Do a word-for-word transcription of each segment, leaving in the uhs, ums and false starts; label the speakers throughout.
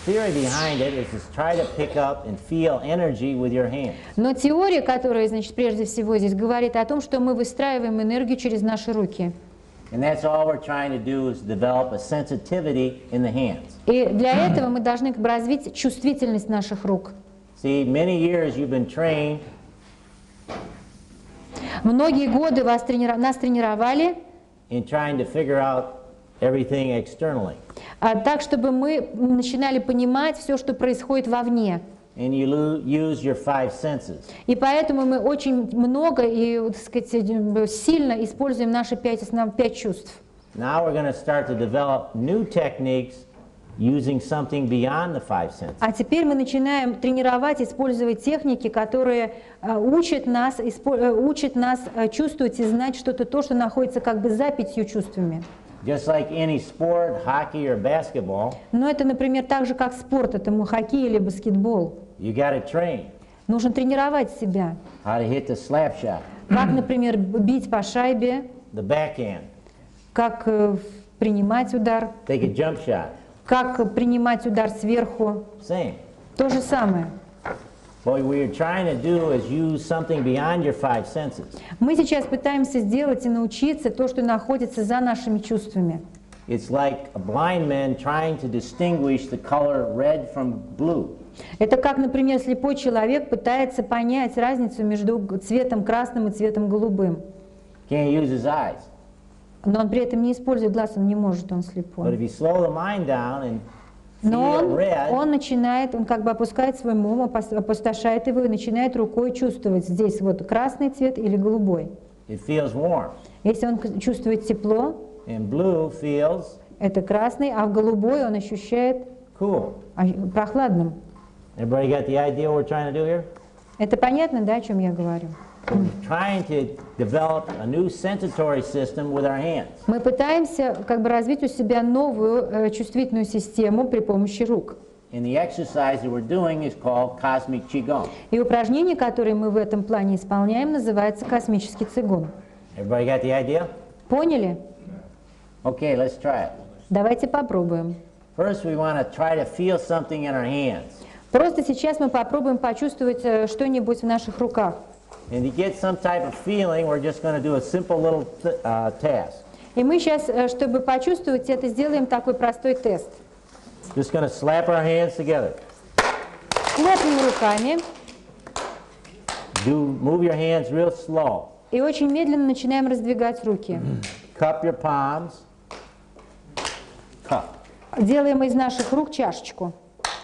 Speaker 1: Но теория, которая, значит, прежде всего здесь говорит о том, что мы выстраиваем энергию через наши руки.
Speaker 2: And that's all we're trying to do is develop a sensitivity in the hands.
Speaker 1: И для этого мы должны как бы развить чувствительность наших рук.
Speaker 2: See, many years you've been trained.
Speaker 1: Многие годы вас тренира... нас тренировали.
Speaker 2: In trying to figure out everything externally.
Speaker 1: А, так, чтобы мы начинали понимать все, что происходит вовне.
Speaker 2: And you use your five senses.
Speaker 1: И поэтому мы очень много и, так сказать, сильно используем наши пять основных пять чувств.
Speaker 2: Now we're going to start to develop new techniques using something beyond the five senses.
Speaker 1: А теперь мы начинаем тренировать, использовать техники, которые uh, учат нас, uh, учат нас uh, чувствовать и знать что-то то, что находится как бы за пятью чувствами.
Speaker 2: Just like any sport, hockey or basketball.
Speaker 1: Но это, например, так же, как спорт, это хоккей или баскетбол.
Speaker 2: You got to train.
Speaker 1: Нужно тренировать себя.
Speaker 2: How to hit the slap shot.
Speaker 1: Как, например, бить по шайбе.
Speaker 2: The backhand.
Speaker 1: Как uh, принимать удар.
Speaker 2: Take a jump shot.
Speaker 1: Как принимать удар сверху.
Speaker 2: Same.
Speaker 1: То же самое.
Speaker 2: What we're trying to do is use something beyond your five senses.
Speaker 1: Мы сейчас пытаемся сделать и научиться то, что находится за нашими чувствами.
Speaker 2: It's like a blind man trying to distinguish the color red from blue.
Speaker 1: Это как, например, слепой человек пытается понять разницу между цветом красным и цветом голубым.
Speaker 2: Can't use his eyes.
Speaker 1: Но он при этом не использует глаз, он не может, он слепой.
Speaker 2: But if you slow the mind down and
Speaker 1: Но он,
Speaker 2: feel red,
Speaker 1: он начинает, он как бы опускает свой ум, опустошает его и начинает рукой чувствовать здесь вот красный цвет или голубой.
Speaker 2: it feels warm.
Speaker 1: Если он чувствует тепло,
Speaker 2: And blue feels
Speaker 1: это красный, а в голубой он ощущает
Speaker 2: cool.
Speaker 1: прохладным.
Speaker 2: Everybody got the idea what we're trying to do here?
Speaker 1: Это понятно, да, о чем я говорю?
Speaker 2: We're trying to develop a new sensatory system with our hands.
Speaker 1: Мы пытаемся как бы развить у себя новую э, чувствительную систему при помощи рук.
Speaker 2: And the exercise that we're doing is called cosmic qigong.
Speaker 1: И упражнение, которое мы в этом плане исполняем, называется космический цигун.
Speaker 2: Everybody got the idea?
Speaker 1: Поняли?
Speaker 2: Okay, let's try it.
Speaker 1: Давайте попробуем.
Speaker 2: First, we want to try to feel something in our hands.
Speaker 1: Просто сейчас мы попробуем почувствовать э, что-нибудь в наших руках.
Speaker 2: And to get some type of feeling, we're just going to do a simple little uh, task.
Speaker 1: И мы сейчас, э, чтобы почувствовать это, сделаем такой простой тест.
Speaker 2: Just going to slap our hands together.
Speaker 1: Хлопнем руками
Speaker 2: Do move your hands real slow.
Speaker 1: и очень медленно начинаем раздвигать руки.
Speaker 2: Cup your palms. Cup.
Speaker 1: Делаем из наших рук чашечку.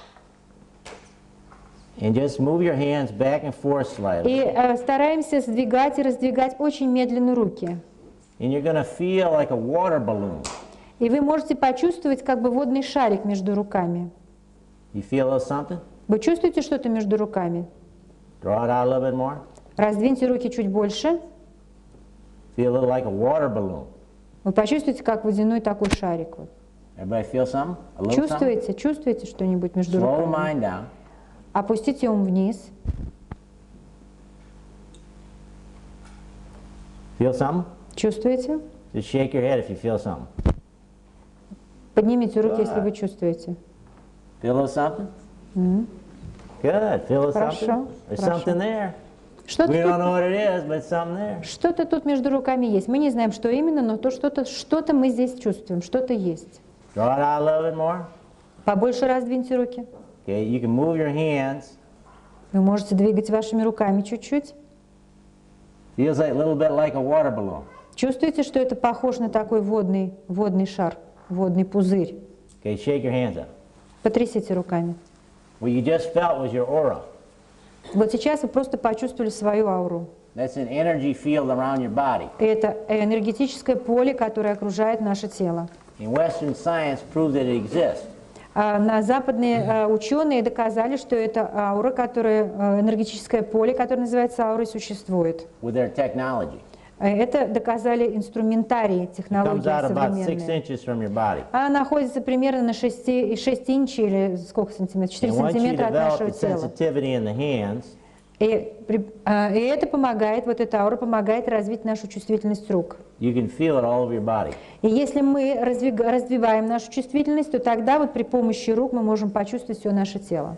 Speaker 2: And just move your hands back and forth slightly.
Speaker 1: И э, стараемся сдвигать и раздвигать очень медленно руки.
Speaker 2: And you're going to feel like a water balloon.
Speaker 1: И вы можете почувствовать как бы водный шарик между руками.
Speaker 2: You feel a little something?
Speaker 1: Вы чувствуете что-то между руками?
Speaker 2: Draw it out a little bit more.
Speaker 1: Раздвиньте руки чуть больше.
Speaker 2: Feel a little like a water balloon.
Speaker 1: Вы почувствуете, как водяной такой шарик. Вот.
Speaker 2: Everybody feel something? A little something?
Speaker 1: Чувствуете? Чувствуете что-нибудь между
Speaker 2: Slow the
Speaker 1: руками?
Speaker 2: mind down.
Speaker 1: Опустите ум вниз.
Speaker 2: Feel something?
Speaker 1: Чувствуете?
Speaker 2: Just shake your head if you feel something.
Speaker 1: Поднимите руки, если вы чувствуете.
Speaker 2: Feel a little something?
Speaker 1: М.
Speaker 2: Good. Feel a little
Speaker 1: Хорошо,
Speaker 2: something? There's
Speaker 1: хорошо.
Speaker 2: something there.
Speaker 1: Что-то
Speaker 2: We don't
Speaker 1: тут,
Speaker 2: know what it is, but it's something there.
Speaker 1: что-то тут между руками есть. Мы не знаем, что именно, но то что-то, что-то мы здесь чувствуем, что-то есть.
Speaker 2: Draw it out a little bit more.
Speaker 1: Побольше раздвиньте руки.
Speaker 2: Okay, you can move your hands.
Speaker 1: Вы можете двигать вашими руками чуть-чуть.
Speaker 2: Feels like a little bit like a water balloon.
Speaker 1: Чувствуете, что это похож на такой водный, водный шар, водный пузырь?
Speaker 2: Okay, shake your hands up.
Speaker 1: Потрясите руками.
Speaker 2: What you just felt was your aura.
Speaker 1: Вот сейчас вы просто почувствовали свою ауру.
Speaker 2: That's an energy field around your body.
Speaker 1: И это энергетическое поле, которое окружает наше тело.
Speaker 2: And Western science proves that it exists.
Speaker 1: А на западные а, ученые доказали, что это аура, которая, а, энергетическое поле, которое называется аурой, существует.
Speaker 2: With their technology.
Speaker 1: А Это доказали инструментарии,
Speaker 2: It comes
Speaker 1: технологии
Speaker 2: out about six
Speaker 1: современные.
Speaker 2: inches from your body.
Speaker 1: Она находится примерно на шести инчей или сколько сантиметров? четыре
Speaker 2: And once you
Speaker 1: сантиметра от
Speaker 2: develop
Speaker 1: нашего
Speaker 2: the
Speaker 1: тела.
Speaker 2: sensitivity in the hands,
Speaker 1: И, при- а, и это помогает, вот эта аура помогает развить нашу чувствительность рук.
Speaker 2: You can feel it all over your body.
Speaker 1: И если мы раздвиг- развиваем нашу чувствительность, то тогда вот при помощи рук мы можем почувствовать все наше тело.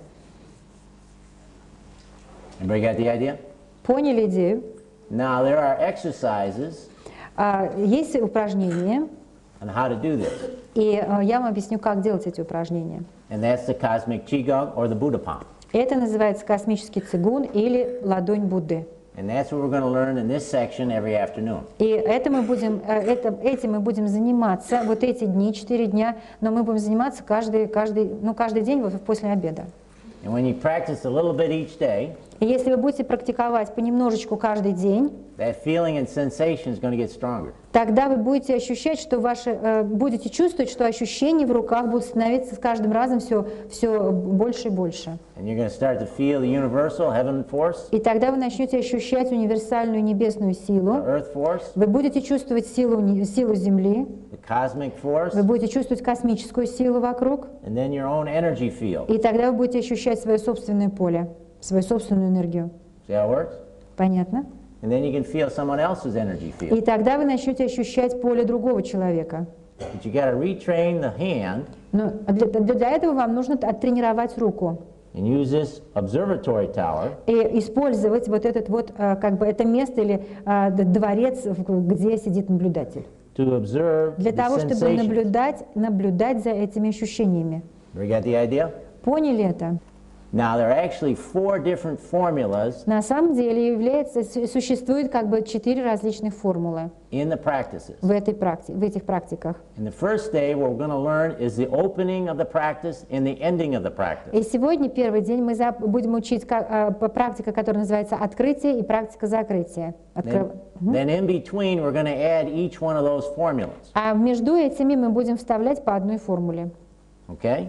Speaker 2: Everybody got the idea?
Speaker 1: Поняли идею?
Speaker 2: Now there are exercises
Speaker 1: А, есть упражнения,
Speaker 2: on how to do this.
Speaker 1: и а, я вам объясню, как делать эти упражнения.
Speaker 2: And that's the cosmic qigong or the Buddha palm.
Speaker 1: Это называется космический цигун или ладонь Будды.
Speaker 2: And that's what we're going to learn in this section every afternoon.
Speaker 1: И это мы будем, э, это, этим мы будем заниматься вот эти дни, четыре дня, но мы будем заниматься каждый, каждый, ну, каждый день вот после обеда.
Speaker 2: And when you practice a little bit each day,
Speaker 1: И если вы будете практиковать понемножечку каждый день,
Speaker 2: that feeling and sensation is going to get stronger.
Speaker 1: тогда вы будете ощущать, что ваши, э, будете чувствовать, что ощущения в руках будут становиться с каждым разом все, все больше и больше.
Speaker 2: And you're going to start to feel the universal heaven force,
Speaker 1: И тогда вы начнете ощущать универсальную небесную
Speaker 2: the
Speaker 1: силу.
Speaker 2: earth force,
Speaker 1: Вы будете чувствовать силу, не- силу Земли,
Speaker 2: the cosmic force,
Speaker 1: вы будете чувствовать космическую силу вокруг,
Speaker 2: and then your own energy field.
Speaker 1: и тогда вы будете ощущать свое собственное поле, свою собственную энергию.
Speaker 2: See how it works?
Speaker 1: Понятно?
Speaker 2: And then you can feel someone else's energy
Speaker 1: И
Speaker 2: field.
Speaker 1: тогда вы начнете ощущать поле другого человека.
Speaker 2: But you got to retrain the hand
Speaker 1: Но для, для- для этого вам нужно оттренировать руку
Speaker 2: and use this observatory tower
Speaker 1: и использовать вот этот вот, э, как бы это место или э, д- дворец, в- где сидит наблюдатель.
Speaker 2: to observe
Speaker 1: Для
Speaker 2: the
Speaker 1: того, чтобы
Speaker 2: sensation.
Speaker 1: наблюдать, наблюдать за этими ощущениями.
Speaker 2: You got the idea?
Speaker 1: Поняли это?
Speaker 2: Now there are actually four different formulas
Speaker 1: На самом деле является, су- существует как бы четыре различных формулы
Speaker 2: in the practices.
Speaker 1: в, этой практи- в этих практиках.
Speaker 2: And the first day what we're going to learn is the opening of the practice and the ending of the practice.
Speaker 1: И сегодня, первый день, мы за- будем учить как, э, по- практика, которая называется открытие и практика закрытия. Откры-
Speaker 2: Then, then in between we're going to add each one of those formulas.
Speaker 1: А между этими мы будем вставлять по одной формуле.
Speaker 2: Okay?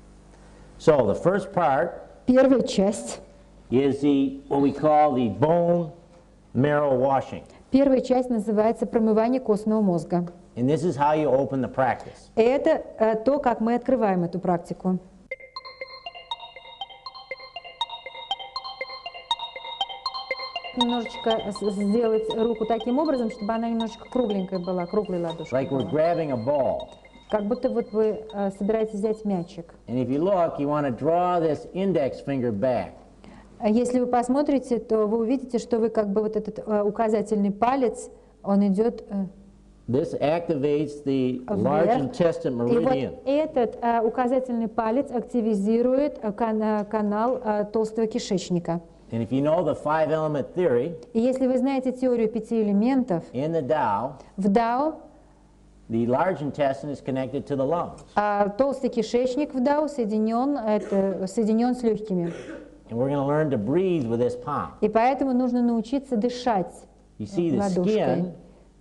Speaker 2: So the first part
Speaker 1: Первая часть.
Speaker 2: is the what we call the bone marrow washing.
Speaker 1: Первая часть называется промывание костного мозга.
Speaker 2: And this is how you open the practice.
Speaker 1: Это э, то, как мы открываем эту практику. Немножечко с- сделать руку таким образом, чтобы она немножечко кругленькая была, круглой ладошкой
Speaker 2: Like we're
Speaker 1: была.
Speaker 2: grabbing a ball.
Speaker 1: Как будто вот вы э, собираетесь взять мячик.
Speaker 2: And if you look, you want to draw this index finger back.
Speaker 1: А Если вы посмотрите, то вы увидите, что вы как бы вот этот э, указательный палец, он идет э,
Speaker 2: This activates the large
Speaker 1: вверх.
Speaker 2: intestine
Speaker 1: И вот
Speaker 2: meridian.
Speaker 1: этот э, указательный палец активизирует э, кан- э, канал э, толстого кишечника.
Speaker 2: And if you know the five element theory,
Speaker 1: И если вы знаете теорию пяти элементов,
Speaker 2: in the Tao,
Speaker 1: в Дао
Speaker 2: the large intestine is connected to the lungs.
Speaker 1: а толстый кишечник в Дао соединен, это, соединен с легкими.
Speaker 2: And we're going to learn to breathe with this palm.
Speaker 1: И поэтому нужно научиться дышать
Speaker 2: You see the
Speaker 1: ладошкой.
Speaker 2: skin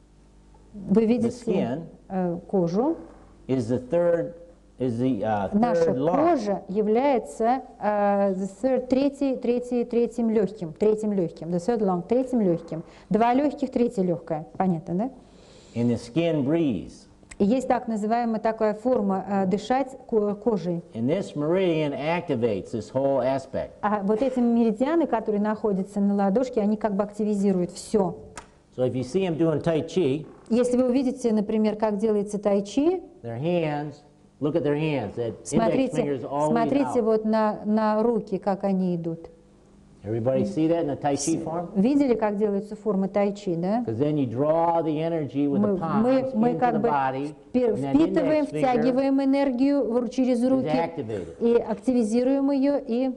Speaker 1: Вы
Speaker 2: the
Speaker 1: видите
Speaker 2: skin
Speaker 1: э, кожу.
Speaker 2: is the third is the uh,
Speaker 1: Наша
Speaker 2: third lung.
Speaker 1: кожа является э, the third, третий, третий, третьим легким, третьим легким, the third lung, третьим легким. Два легких, третье легкое. Понятно, да?
Speaker 2: And the skin breathes.
Speaker 1: И есть так называемая такая форма э, дышать ко- кожей.
Speaker 2: And this meridian activates this whole aspect.
Speaker 1: А вот эти меридианы, которые находятся на ладошке, они как бы активизируют все.
Speaker 2: So if you see them doing Tai Chi,
Speaker 1: Если вы увидите, например, как делается тайчи,
Speaker 2: their hands, look at their hands. That index finger
Speaker 1: смотрите,
Speaker 2: is always
Speaker 1: смотрите
Speaker 2: out.
Speaker 1: вот на, на руки, как они идут.
Speaker 2: Everybody see that in the Tai Chi form?
Speaker 1: Видели, как делаются формы тайчи, да?
Speaker 2: Because then you draw the energy with
Speaker 1: Мы,
Speaker 2: the palms
Speaker 1: мы, мы
Speaker 2: into
Speaker 1: как
Speaker 2: the
Speaker 1: бы
Speaker 2: body,
Speaker 1: впи-
Speaker 2: and that
Speaker 1: впитываем,
Speaker 2: index finger
Speaker 1: втягиваем энергию в ру- через
Speaker 2: is
Speaker 1: руки
Speaker 2: activated.
Speaker 1: и активизируем ее. И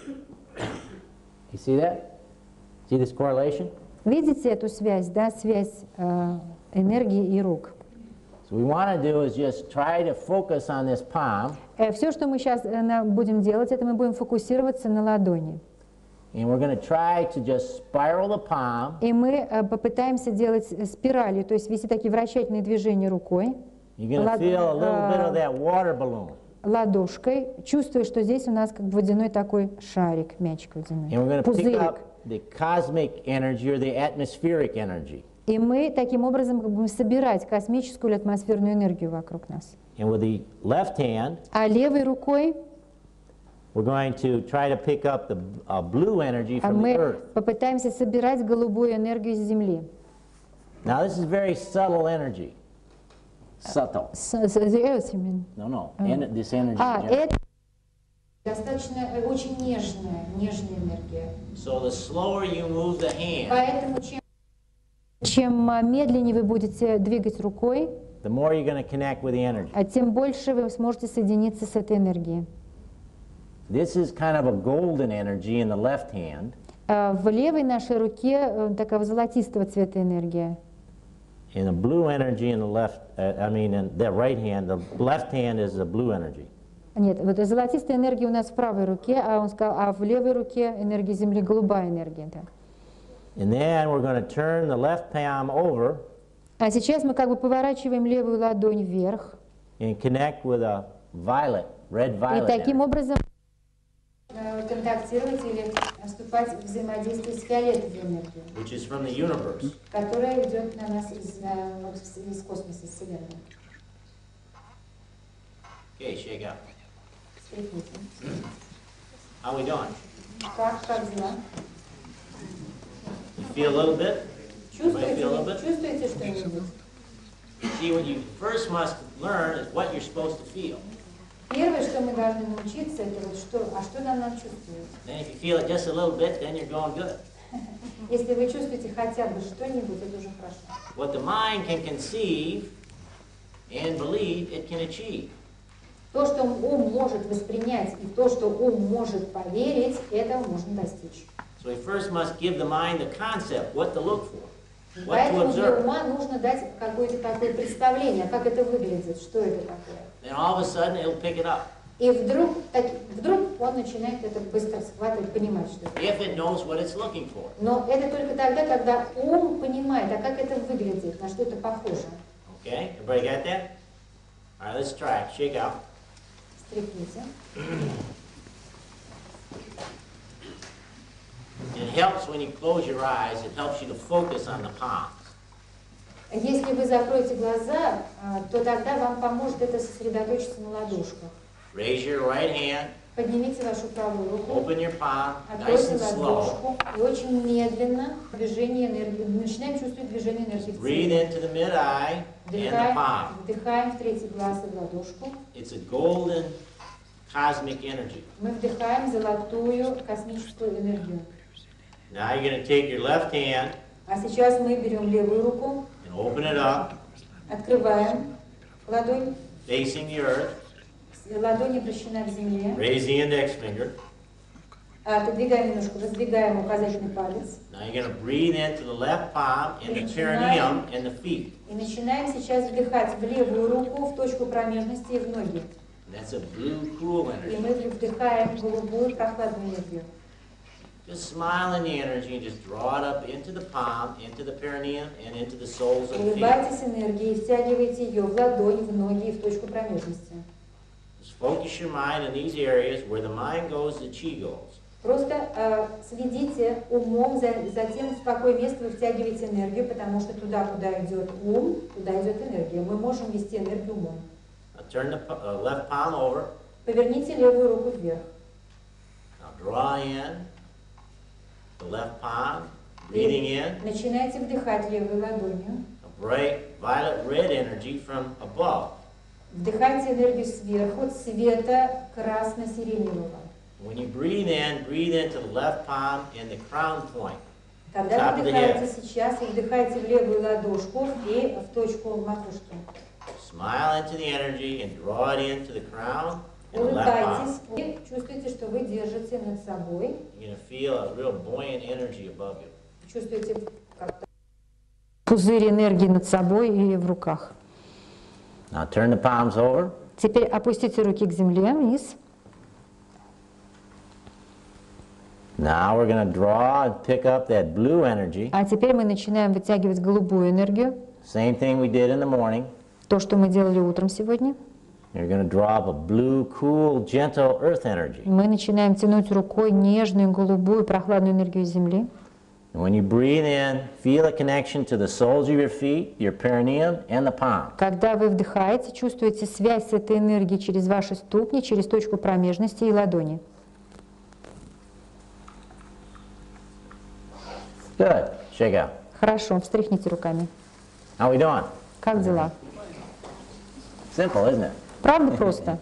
Speaker 2: You see that? See this correlation?
Speaker 1: видите эту связь, да, связь э, энергии и рук.
Speaker 2: So what we want to do is just try to focus on this palm,
Speaker 1: Все, что мы сейчас будем делать, это мы будем фокусироваться на ладони.
Speaker 2: and we're going to try to just spiral the palm
Speaker 1: И мы э, попытаемся делать спирали, то есть вести такие вращательные движения рукой,
Speaker 2: You're going to
Speaker 1: Lad-
Speaker 2: feel a little bit of
Speaker 1: uh,
Speaker 2: that water balloon.
Speaker 1: ладошкой, чувствуя, что здесь у нас как бы водяной такой шарик, мячик водяной,
Speaker 2: And we're going to pick
Speaker 1: пузырик.
Speaker 2: up the cosmic energy or the atmospheric energy.
Speaker 1: И мы таким образом как бы будем собирать космическую или атмосферную энергию вокруг нас.
Speaker 2: And with the left hand,
Speaker 1: А левой рукой
Speaker 2: we're going to try to pick up the uh, blue energy
Speaker 1: А
Speaker 2: from the
Speaker 1: мы
Speaker 2: earth.
Speaker 1: попытаемся собирать голубую энергию из Земли.
Speaker 2: Now, this is very subtle energy. Subtle.
Speaker 1: С- с- the earth, you mean?
Speaker 2: No, no. En- this energy.
Speaker 1: А,
Speaker 2: in general.
Speaker 1: это достаточно э, очень нежная, нежная энергия.
Speaker 2: So the slower you move the hand,
Speaker 1: Поэтому чем, чем а, медленнее вы будете двигать рукой,
Speaker 2: the more you're going to connect with the energy.
Speaker 1: а тем больше вы сможете соединиться с этой энергией.
Speaker 2: This is kind of a golden energy in the left hand,
Speaker 1: А в левой нашей руке э, такая золотистого цвета энергия.
Speaker 2: and a blue energy in the left, uh, I mean, in the right hand. The left hand is the blue energy.
Speaker 1: Нет, вот золотистая энергия у нас в правой руке, а он сказал, а в левой руке энергия Земли голубая энергия. Да.
Speaker 2: And then we're going to turn the left palm over
Speaker 1: А сейчас мы как бы поворачиваем левую ладонь вверх,
Speaker 2: and connect with a violet, red
Speaker 1: и
Speaker 2: violet
Speaker 1: таким
Speaker 2: energy,
Speaker 1: образом контактировать или вступать в взаимодействие с фиолетовой энергией,
Speaker 2: which is from the universe.
Speaker 1: которая идет на нас из, э, из космоса, из Вселенной.
Speaker 2: Okay, shake out.
Speaker 1: Встряхните.
Speaker 2: How we doing?
Speaker 1: Как, как дела?
Speaker 2: You feel a little bit?
Speaker 1: Чувствуете,
Speaker 2: feel a little bit?
Speaker 1: чувствуете что-нибудь?
Speaker 2: See, what you first must learn is what you're supposed to feel.
Speaker 1: Первое, что мы должны научиться, это вот что, а что нам надо чувствовать?
Speaker 2: Then if you feel it just a little bit, then you're going good.
Speaker 1: Если вы чувствуете хотя бы что-нибудь, это уже хорошо.
Speaker 2: What the mind can conceive and believe it can achieve.
Speaker 1: То, что ум может воспринять, и то, что ум может поверить, этого можно достичь.
Speaker 2: So we first must give the mind the concept, what to look for, what to
Speaker 1: Поэтому для
Speaker 2: observe.
Speaker 1: ума нужно дать какое-то такое представление, как это выглядит, что это такое.
Speaker 2: Then all of a sudden it'll pick it up.
Speaker 1: И вдруг, так, вдруг он начинает это быстро схватывать, понимать, что это.
Speaker 2: If it knows what it's looking for.
Speaker 1: Но это только тогда, когда ум понимает, а как это выглядит, на что это похоже.
Speaker 2: Okay, everybody got that? All right, let's try it. Shake out.
Speaker 1: Стряхните.
Speaker 2: It helps when you close your eyes, it helps you to focus on the palms.
Speaker 1: Если вы закроете глаза, а, то тогда вам поможет это сосредоточиться на ладошках.
Speaker 2: Raise your right hand,
Speaker 1: Поднимите вашу правую руку,
Speaker 2: open your palm, nice
Speaker 1: откройте
Speaker 2: and slow.
Speaker 1: ладошку и очень медленно движение энергии, начинаем чувствовать движение энергии в
Speaker 2: Breathe
Speaker 1: теле.
Speaker 2: into the mid-eye and the
Speaker 1: Вдыхаем,
Speaker 2: palm.
Speaker 1: вдыхаем в третий глаз и в ладошку.
Speaker 2: It's a golden cosmic energy.
Speaker 1: Мы вдыхаем золотую космическую энергию.
Speaker 2: Now you're going to take your left hand
Speaker 1: А сейчас мы берем левую руку,
Speaker 2: and open it up,
Speaker 1: открываем ладонь,
Speaker 2: facing the earth.
Speaker 1: ладонь обращена к земле,
Speaker 2: Raise the index finger.
Speaker 1: отодвигаем немножко, раздвигаем указательный палец.
Speaker 2: Now you're going to breathe into the left palm and the perineum and the feet.
Speaker 1: И начинаем сейчас вдыхать в левую руку, в точку промежности и в ноги.
Speaker 2: And that's a blue, cool
Speaker 1: И
Speaker 2: energy.
Speaker 1: мы вдыхаем голубую прохладную энергию.
Speaker 2: Just smile in the energy and just draw it up into the palm, into the perineum, and into the soles of the feet.
Speaker 1: Улыбайтесь энергией, втягивайте ее в ладонь, в ноги и в точку промежности.
Speaker 2: Just focus your mind in these areas where the mind goes, the chi goes.
Speaker 1: Просто э, следите умом за, за тем, в какое место вы втягиваете энергию, потому что туда, куда идет ум, туда идет энергия. Мы можем вести энергию умом.
Speaker 2: Now turn the p- uh, left palm over.
Speaker 1: Поверните левую руку вверх.
Speaker 2: Now draw in the left palm, breathing in
Speaker 1: Начинайте вдыхать левой ладонью.
Speaker 2: a bright violet red energy from above.
Speaker 1: Вдыхайте энергию сверху, цвета красно-сиреневого.
Speaker 2: When you breathe in, breathe into the left palm and the crown point.
Speaker 1: Когда
Speaker 2: Top
Speaker 1: вы
Speaker 2: of the
Speaker 1: вдыхаете сейчас, вы вдыхаете в левую ладошку и в точку макушки.
Speaker 2: Smile into the energy and draw it into the crown and the left palm.
Speaker 1: Улыбайтесь и чувствуете, что вы держите над собой.
Speaker 2: You're going to feel a real buoyant energy above you.
Speaker 1: Чувствуете как-то пузырь энергии над собой и в руках.
Speaker 2: Now turn the palms over.
Speaker 1: Теперь опустите руки к земле, вниз.
Speaker 2: Now we're going to draw and pick up that blue energy.
Speaker 1: А теперь мы начинаем вытягивать голубую энергию.
Speaker 2: Same thing we did in the morning.
Speaker 1: То, что мы делали утром сегодня.
Speaker 2: You're going to draw up a blue, cool, gentle earth energy.
Speaker 1: Мы начинаем тянуть рукой нежную, голубую, прохладную энергию земли.
Speaker 2: And when you breathe in, feel a connection to the soles of your feet, your perineum, and the palm.
Speaker 1: Когда вы вдыхаете, чувствуете связь с этой энергией через ваши ступни, через точку промежности и ладони.
Speaker 2: Good. Shake out.
Speaker 1: Хорошо, встряхните руками.
Speaker 2: How we doing?
Speaker 1: Как дела?
Speaker 2: Simple, isn't it?
Speaker 1: Правда просто?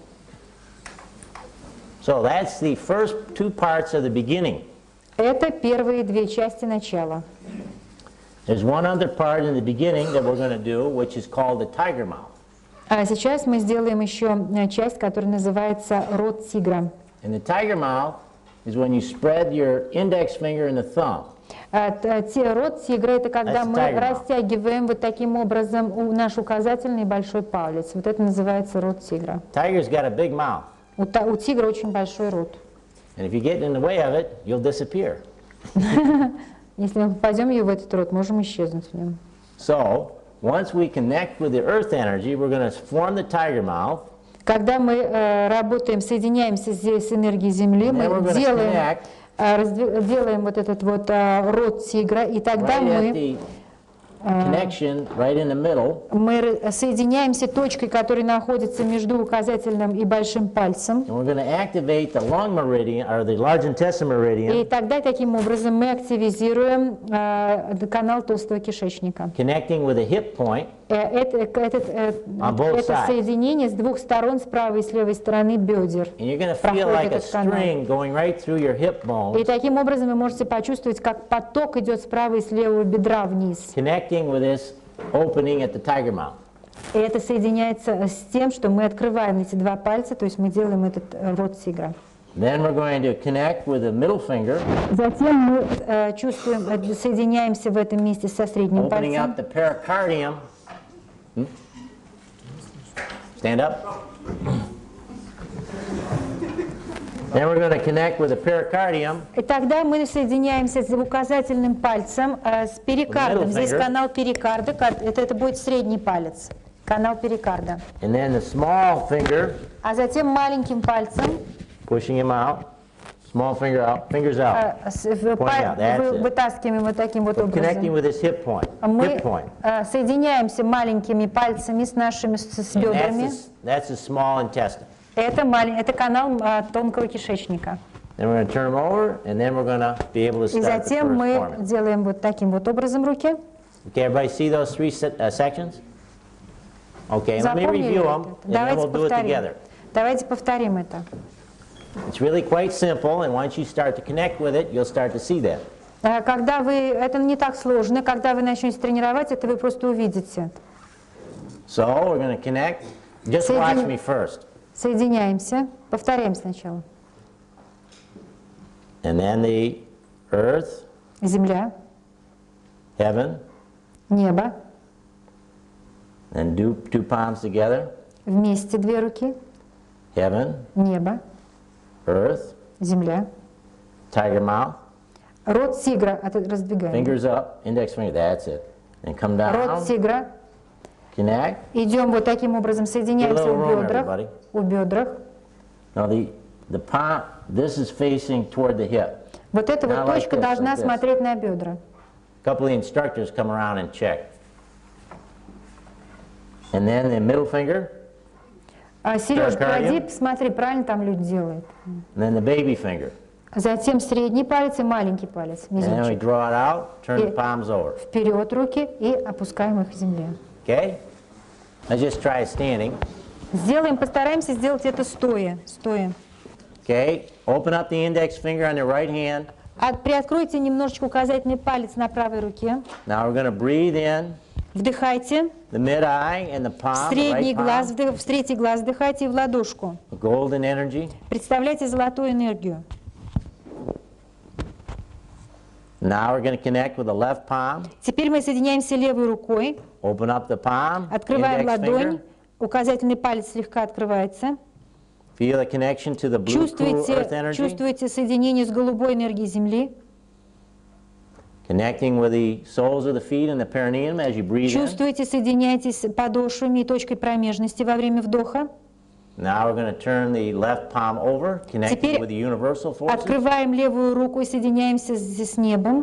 Speaker 2: So that's the first two parts of the beginning.
Speaker 1: Это первые две части начала.
Speaker 2: There's one other part in the beginning that we're going to do, which is called the tiger mouth.
Speaker 1: А сейчас мы сделаем еще часть, которая называется рот тигра.
Speaker 2: And the tiger mouth is when you spread your index finger and the thumb.
Speaker 1: А, т- те- Рот тигра — это когда
Speaker 2: That's
Speaker 1: мы
Speaker 2: tiger mouth.
Speaker 1: растягиваем вот таким образом у- наш указательный и большой палец. Вот это называется рот тигра.
Speaker 2: Tiger's got a big mouth.
Speaker 1: У, та- у тигра очень большой рот.
Speaker 2: And if you get in the way of it, you'll disappear.
Speaker 1: Если мы попадем ее в этот рот, можем исчезнуть в нем.
Speaker 2: So, once we connect with the earth energy, we're going to form the tiger mouth.
Speaker 1: Когда мы э, работаем, соединяемся здесь с энергией Земли,
Speaker 2: And then we're
Speaker 1: мы
Speaker 2: gonna
Speaker 1: делаем,
Speaker 2: connect
Speaker 1: э, раздви- делаем вот этот вот э, рот тигра, и тогда
Speaker 2: right at
Speaker 1: мы,
Speaker 2: the connection right in the middle.
Speaker 1: мы р- соединяемся точкой, которая находится между указательным и большим пальцем.
Speaker 2: And we're going to activate the lung meridian, or the large intestine meridian,
Speaker 1: И тогда таким образом мы активизируем э, канал толстого кишечника.
Speaker 2: connecting with a hip point.
Speaker 1: Э, Это, этот, э,
Speaker 2: On both
Speaker 1: это
Speaker 2: sides.
Speaker 1: соединение с двух сторон, с правой и с левой стороны бедер.
Speaker 2: And you're going to
Speaker 1: Проходит
Speaker 2: feel like a
Speaker 1: этот канал.
Speaker 2: string going right through your hip
Speaker 1: И
Speaker 2: bone,
Speaker 1: таким образом вы можете почувствовать, как поток идет справа и с левого бедра вниз.
Speaker 2: connecting with this opening at the tiger mouth.
Speaker 1: И это соединяется с тем, что мы открываем эти два пальца, то есть мы делаем этот э, рот тигра.
Speaker 2: Then we're going to connect with the middle finger,
Speaker 1: Затем мы э, чувствуем, э, соединяемся в этом месте со средним
Speaker 2: opening
Speaker 1: пальцем.
Speaker 2: up the pericardium. Hmm? Stand up. Then we're going to connect with the pericardium,
Speaker 1: И тогда мы соединяемся с указательным пальцем э, с перикардом.
Speaker 2: Middle
Speaker 1: Здесь
Speaker 2: finger.
Speaker 1: канал перикарда, ка- это, это будет средний палец, канал перикарда.
Speaker 2: and then the small finger,
Speaker 1: А затем маленьким пальцем
Speaker 2: pushing him out. Small finger out, fingers out.
Speaker 1: э, с- в- па-
Speaker 2: out, that's
Speaker 1: вы-
Speaker 2: it.
Speaker 1: вытаскиваем вот таким вот
Speaker 2: Connecting
Speaker 1: образом.
Speaker 2: with his hip point,
Speaker 1: Мы
Speaker 2: hip point.
Speaker 1: э, соединяемся маленькими пальцами с нашими с, с
Speaker 2: And that's
Speaker 1: бедрами.
Speaker 2: the, that's the small intestine.
Speaker 1: Это, малень- это канал э, тонкого кишечника.
Speaker 2: Then we're going to turn them over, and then we're going to be able to
Speaker 1: И
Speaker 2: start the
Speaker 1: затем
Speaker 2: first
Speaker 1: мы
Speaker 2: forming.
Speaker 1: делаем вот таким вот образом руки.
Speaker 2: Okay, everybody see those three se- uh, sections? Okay, let me
Speaker 1: Запомнили
Speaker 2: review
Speaker 1: это?
Speaker 2: them, and then
Speaker 1: Давайте
Speaker 2: we'll do it
Speaker 1: повторим.
Speaker 2: together.
Speaker 1: Давайте повторим это.
Speaker 2: It's really quite simple, and once you start to connect with it, you'll start to see that.
Speaker 1: Э, Когда вы, это не так сложно, когда вы начнете тренировать, это вы просто увидите.
Speaker 2: So we're going to connect. Just watch
Speaker 1: Соедин-
Speaker 2: me first.
Speaker 1: Соединяемся. Повторяем сначала.
Speaker 2: And then the earth,
Speaker 1: Земля,
Speaker 2: heaven,
Speaker 1: небо,
Speaker 2: then do two palms together.
Speaker 1: вместе две руки,
Speaker 2: Heaven,
Speaker 1: небо,
Speaker 2: earth,
Speaker 1: земля.
Speaker 2: tiger mouth,
Speaker 1: Рот тигра от- раздвигаем.
Speaker 2: fingers up, index finger, that's it. And come
Speaker 1: Рот
Speaker 2: down,
Speaker 1: тигра.
Speaker 2: connect.
Speaker 1: Идем вот таким образом, соединяемся
Speaker 2: Give a
Speaker 1: у
Speaker 2: little room,
Speaker 1: бедрах.
Speaker 2: everybody.
Speaker 1: У бедрах.
Speaker 2: Now the, the palm, this is facing toward the hip.
Speaker 1: Вот эта
Speaker 2: Now
Speaker 1: вот
Speaker 2: like
Speaker 1: точка
Speaker 2: this,
Speaker 1: должна
Speaker 2: like this.
Speaker 1: смотреть на бедра.
Speaker 2: A couple of the instructors come around and check. And then the middle finger,
Speaker 1: А, Сереж,
Speaker 2: Перикардиум.
Speaker 1: пойди, посмотри, правильно там люди делают.
Speaker 2: and then the baby finger.
Speaker 1: Затем средний палец и маленький палец,
Speaker 2: And then we
Speaker 1: мизинчик.
Speaker 2: draw it out, turn the
Speaker 1: Yeah.
Speaker 2: palms over.
Speaker 1: Вперед руки и опускаем их к земле.
Speaker 2: Okay? Let's just try standing.
Speaker 1: Сделаем, постараемся сделать это стоя. Стоя.
Speaker 2: Okay? Open up the index finger on the right hand.
Speaker 1: А, приоткройте немножечко указательный палец на правой руке.
Speaker 2: Now we're going to breathe in
Speaker 1: Вдыхайте.
Speaker 2: the mid-eye and the
Speaker 1: В
Speaker 2: palm, the
Speaker 1: средний
Speaker 2: right
Speaker 1: глаз,
Speaker 2: palm,
Speaker 1: вдых- в третий глаз вдыхайте и в ладошку.
Speaker 2: golden energy.
Speaker 1: Представляйте золотую энергию.
Speaker 2: Now we're going to connect with the left palm.
Speaker 1: Теперь мы соединяемся левой рукой.
Speaker 2: Open up the palm,
Speaker 1: Открываем
Speaker 2: index
Speaker 1: ладонь.
Speaker 2: finger.
Speaker 1: Указательный палец слегка открывается.
Speaker 2: Feel the connection to the blue, cool earth
Speaker 1: Чувствуете,
Speaker 2: energy.
Speaker 1: чувствуете соединение с голубой энергией Земли.
Speaker 2: Connecting with the soles of the feet and the perineum as you breathe in.
Speaker 1: Чувствуете, соединяетесь с подошвами и точкой промежности во время вдоха.
Speaker 2: Now we're going to turn the left palm over, connecting
Speaker 1: Теперь
Speaker 2: with the universal forces.
Speaker 1: Открываем левую руку и соединяемся с, с небом.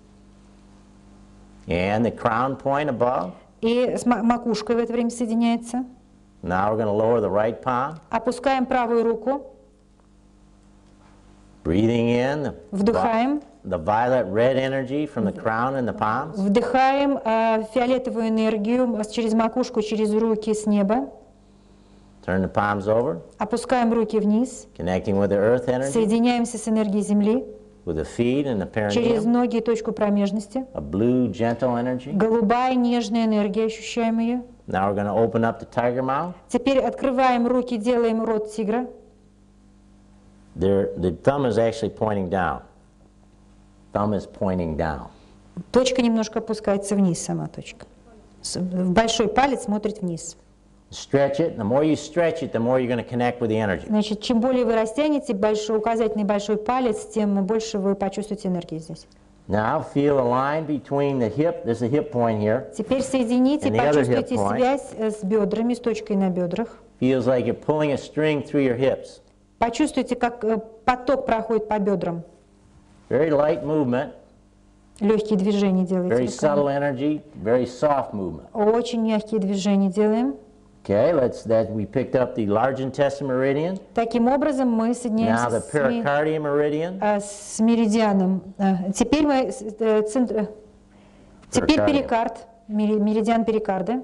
Speaker 2: And the crown point above.
Speaker 1: И с ма- макушкой в это время соединяется.
Speaker 2: Now we're going to lower the right palm,
Speaker 1: Опускаем правую руку.
Speaker 2: breathing in the,
Speaker 1: Вдыхаем.
Speaker 2: the the violet red energy from the crown and the palms.
Speaker 1: Вдыхаем э, фиолетовую энергию через макушку, через руки с неба.
Speaker 2: Turn the palms over.
Speaker 1: Опускаем руки вниз.
Speaker 2: Connecting with the earth energy.
Speaker 1: Соединяемся с энергией Земли.
Speaker 2: With the feet and the
Speaker 1: Через
Speaker 2: perineum.
Speaker 1: ноги и точку промежности.
Speaker 2: A blue gentle energy.
Speaker 1: Голубая нежная энергия, ощущаем ее.
Speaker 2: Now we're going to open up the tiger mouth.
Speaker 1: Теперь открываем руки, делаем рот тигра.
Speaker 2: There, the thumb is actually pointing down. Thumb is pointing down.
Speaker 1: Точка немножко опускается вниз, сама точка. С- Большой палец смотрит вниз.
Speaker 2: Stretch it. The more you stretch it, the more you're going to connect with the energy.
Speaker 1: Значит, чем более вы растянете большой, указательный большой палец, тем больше вы почувствуете энергии здесь.
Speaker 2: Now feel a line between the hip. There's a hip point here.
Speaker 1: Теперь соедините,
Speaker 2: And the other
Speaker 1: почувствуйте
Speaker 2: hip point.
Speaker 1: связь э, с бедрами, с точкой на бедрах.
Speaker 2: Feels like you're pulling a string through your hips.
Speaker 1: Почувствуйте, как э, поток проходит по бедрам.
Speaker 2: Very light movement.
Speaker 1: Легкие движения делаете.
Speaker 2: Very
Speaker 1: руками.
Speaker 2: subtle energy. Very soft movement.
Speaker 1: Очень мягкие движения делаем.
Speaker 2: Okay, let's. That we picked up the large intestine meridian.
Speaker 1: Таким образом мы
Speaker 2: Now
Speaker 1: соединяемся
Speaker 2: the
Speaker 1: с, ми-
Speaker 2: pericardium meridian.
Speaker 1: э, с меридианом. Э, Теперь мы с- э, центр- э, теперь
Speaker 2: Перикардиум.
Speaker 1: перикард, мери- меридиан перикарда.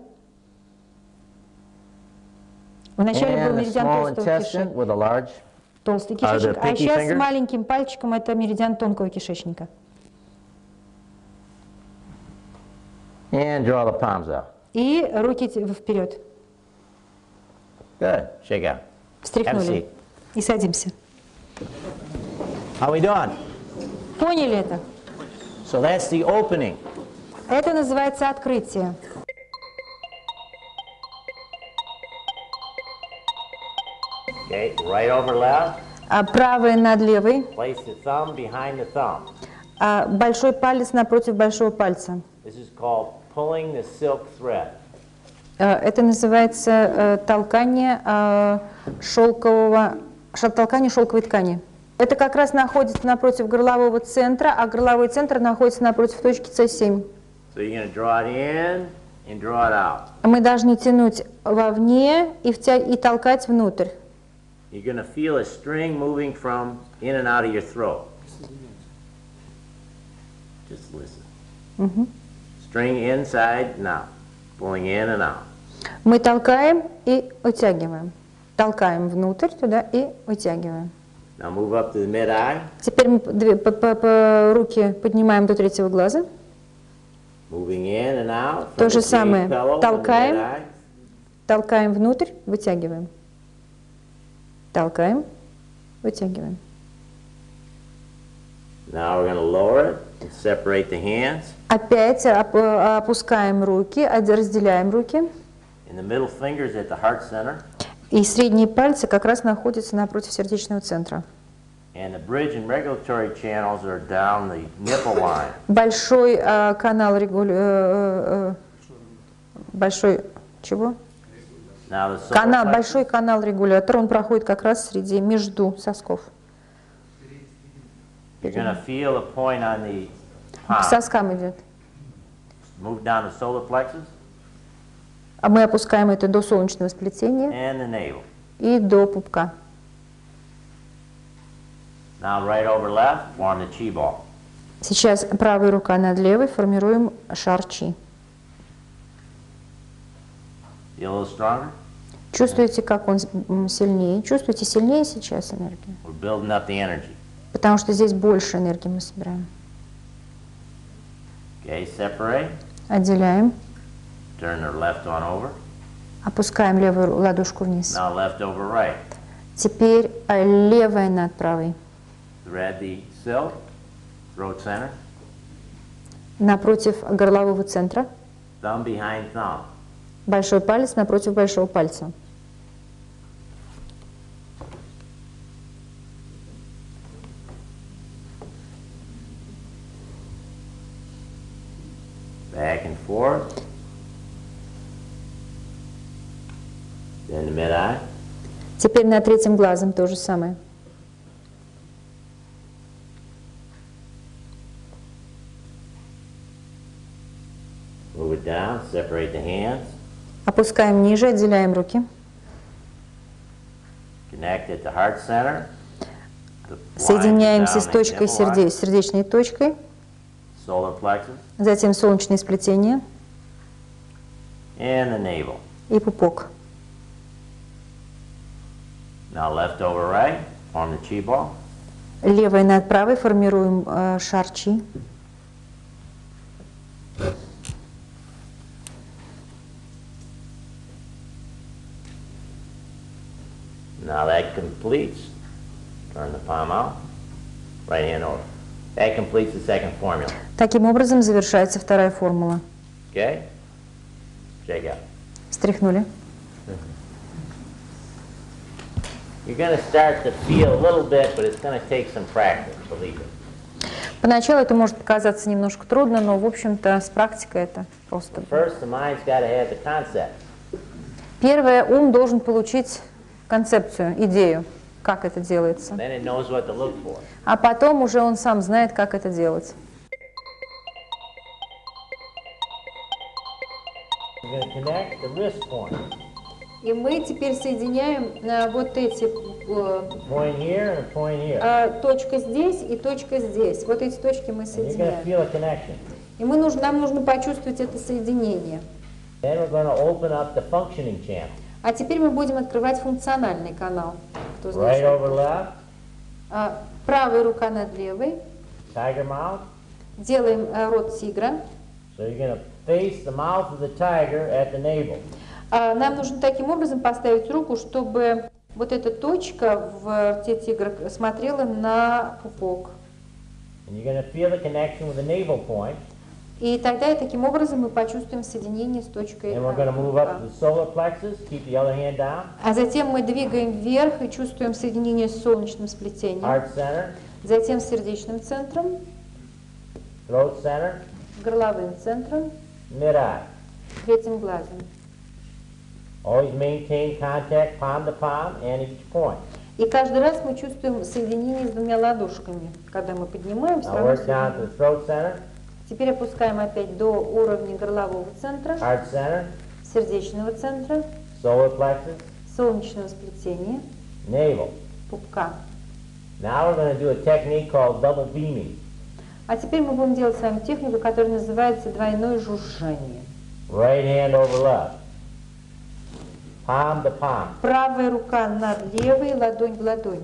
Speaker 1: Вначале был
Speaker 2: And the
Speaker 1: меридиан
Speaker 2: small
Speaker 1: толстого
Speaker 2: intestine
Speaker 1: кишечника,
Speaker 2: with a large.
Speaker 1: толстый
Speaker 2: Are the
Speaker 1: кишечник, а
Speaker 2: pinky
Speaker 1: сейчас
Speaker 2: finger?
Speaker 1: с маленьким пальчиком это меридиан тонкого кишечника.
Speaker 2: And draw the palms out.
Speaker 1: И руки те- вперед.
Speaker 2: Good. Shake out. Have a
Speaker 1: Встряхнули.
Speaker 2: seat.
Speaker 1: И садимся.
Speaker 2: How we doing?
Speaker 1: Поняли это?
Speaker 2: So that's the opening.
Speaker 1: Это называется открытие.
Speaker 2: Okay, right over left.
Speaker 1: А правый над левой,
Speaker 2: Place the thumb behind the thumb.
Speaker 1: а большой палец напротив большого пальца.
Speaker 2: This is called pulling the silk thread.
Speaker 1: Э, Это называется э, толкание э, шелкового, ша- толкание шелковой ткани. Это как раз находится напротив горлового центра, а горловой центр находится напротив точки С семь.
Speaker 2: So you're going to draw it in and draw it out.
Speaker 1: Мы должны тянуть вовне и, втя... и толкать внутрь.
Speaker 2: You're going to feel a string moving from in and out of your throat. Just listen. String inside and out. Pulling in and out.
Speaker 1: Мы толкаем и вытягиваем. Толкаем внутрь туда и вытягиваем.
Speaker 2: Now move up to the mid-eye.
Speaker 1: Теперь мы две- по- по- по- руки поднимаем до третьего глаза.
Speaker 2: Moving in and out.
Speaker 1: То
Speaker 2: From
Speaker 1: же
Speaker 2: the
Speaker 1: самое.
Speaker 2: gaze pillow and the
Speaker 1: Толкаем.
Speaker 2: mid-eye.
Speaker 1: Толкаем внутрь, вытягиваем. Толкаем, вытягиваем.
Speaker 2: Now we're going to lower it and separate the hands.
Speaker 1: Опять оп- опускаем руки, од- разделяем руки.
Speaker 2: And the middle finger is at the heart center.
Speaker 1: И средние пальцы как раз находятся напротив сердечного центра.
Speaker 2: And the bridge and regulatory channels are down the nipple line.
Speaker 1: Большой э, канал регуля... э, э, большой... Чего?
Speaker 2: Now the solar
Speaker 1: Канал,
Speaker 2: plexus-
Speaker 1: большой канал регулятор, он проходит как раз среди, между сосков.
Speaker 2: You're going to feel a point on the
Speaker 1: К
Speaker 2: palm.
Speaker 1: соскам идет.
Speaker 2: Move down the solar plexus
Speaker 1: А мы опускаем это до солнечного сплетения
Speaker 2: and the navel.
Speaker 1: и до пупка.
Speaker 2: Now right over left, form the chi ball.
Speaker 1: Сейчас правая рука над левой, формируем шар чи.
Speaker 2: Feel a little stronger?
Speaker 1: Чувствуете, как он с- м, сильнее? Чувствуете сильнее сейчас энергию?
Speaker 2: We're building up the energy.
Speaker 1: Потому что здесь больше энергии мы собираем.
Speaker 2: Okay, separate.
Speaker 1: Отделяем,
Speaker 2: Turn the left one over.
Speaker 1: опускаем левую ладошку вниз.
Speaker 2: Now left over right.
Speaker 1: Теперь э, левая над правой.
Speaker 2: Thread the silk, throat center,
Speaker 1: Напротив горлового центра.
Speaker 2: thumb behind thumb.
Speaker 1: Большой палец напротив большого пальца.
Speaker 2: Back and forth. Then the mid-eye.
Speaker 1: Теперь над третьим глазом то же самое.
Speaker 2: Move it down, separate the hands.
Speaker 1: Опускаем ниже, отделяем руки.
Speaker 2: Connect at the heart center. The
Speaker 1: Соединяемся
Speaker 2: line
Speaker 1: с
Speaker 2: down
Speaker 1: точкой
Speaker 2: the M O I,
Speaker 1: серде- сердечной точкой,
Speaker 2: solar plexus,
Speaker 1: затем солнечное сплетение
Speaker 2: and the navel.
Speaker 1: и пупок.
Speaker 2: Now left over right, form the chi ball.
Speaker 1: Левой над правой формируем э, шар чи.
Speaker 2: Now that completes, turn the palm out, right hand over. That completes the second formula.
Speaker 1: Таким образом завершается вторая формула.
Speaker 2: Okay? Shake out.
Speaker 1: Стряхнули.
Speaker 2: You're going to start to feel a little bit, but it's going to take some practice, believe it.
Speaker 1: Поначалу это может показаться немножко трудно, но, в общем-то, с практикой это просто.
Speaker 2: First, the mind's got to have the concept.
Speaker 1: Первое, ум должен получить концепцию, идею, как это делается.
Speaker 2: Then it knows what to look for.
Speaker 1: А потом уже он сам знает, как это делать.
Speaker 2: You're going to connect the wrist point.
Speaker 1: И мы теперь соединяем э, вот эти э,
Speaker 2: Point here and a point here.
Speaker 1: э, точка здесь и точка здесь. Вот эти точки мы
Speaker 2: And you're going to
Speaker 1: соединяем.
Speaker 2: feel a connection.
Speaker 1: И мы нужно, нам нужно почувствовать это соединение.
Speaker 2: Then we're going to open up the functioning channel.
Speaker 1: А теперь мы будем открывать функциональный канал. Кто знает,
Speaker 2: Right
Speaker 1: что
Speaker 2: over
Speaker 1: это?
Speaker 2: left,
Speaker 1: А, правая рука над левой.
Speaker 2: tiger mouth.
Speaker 1: Делаем э, рот тигра.
Speaker 2: So you're going to face the mouth of the tiger at the navel.
Speaker 1: А, нам нужно таким образом поставить руку, чтобы вот эта точка в рте тигра смотрела на пупок.
Speaker 2: And you're going to feel the connection with the navel point.
Speaker 1: И тогда и таким образом мы почувствуем соединение с точкой.
Speaker 2: And we're going to move up to the solar plexus. Keep the other hand down.
Speaker 1: А затем мы двигаем вверх и чувствуем соединение с солнечным сплетением.
Speaker 2: Heart center,
Speaker 1: Затем с сердечным центром,
Speaker 2: throat center,
Speaker 1: горловым центром,
Speaker 2: mid-eye.
Speaker 1: третьим глазом.
Speaker 2: Always maintain contact palm to palm and each point.
Speaker 1: И каждый раз мы чувствуем соединение с двумя ладошками. Когда мы поднимаем, все
Speaker 2: Now
Speaker 1: равно
Speaker 2: work down to
Speaker 1: соединяем.
Speaker 2: the throat center,
Speaker 1: Теперь опускаем опять до уровня горлового центра,
Speaker 2: heart center,
Speaker 1: сердечного центра,
Speaker 2: solar plexus,
Speaker 1: солнечного сплетения,
Speaker 2: navel.
Speaker 1: пупка.
Speaker 2: Now we're going to do a technique called double beaming.
Speaker 1: А теперь мы будем делать с вами технику, которая называется двойное жужжание.
Speaker 2: Right hand over left. Palm to palm.
Speaker 1: Правая рука над левой, ладонь в ладонь.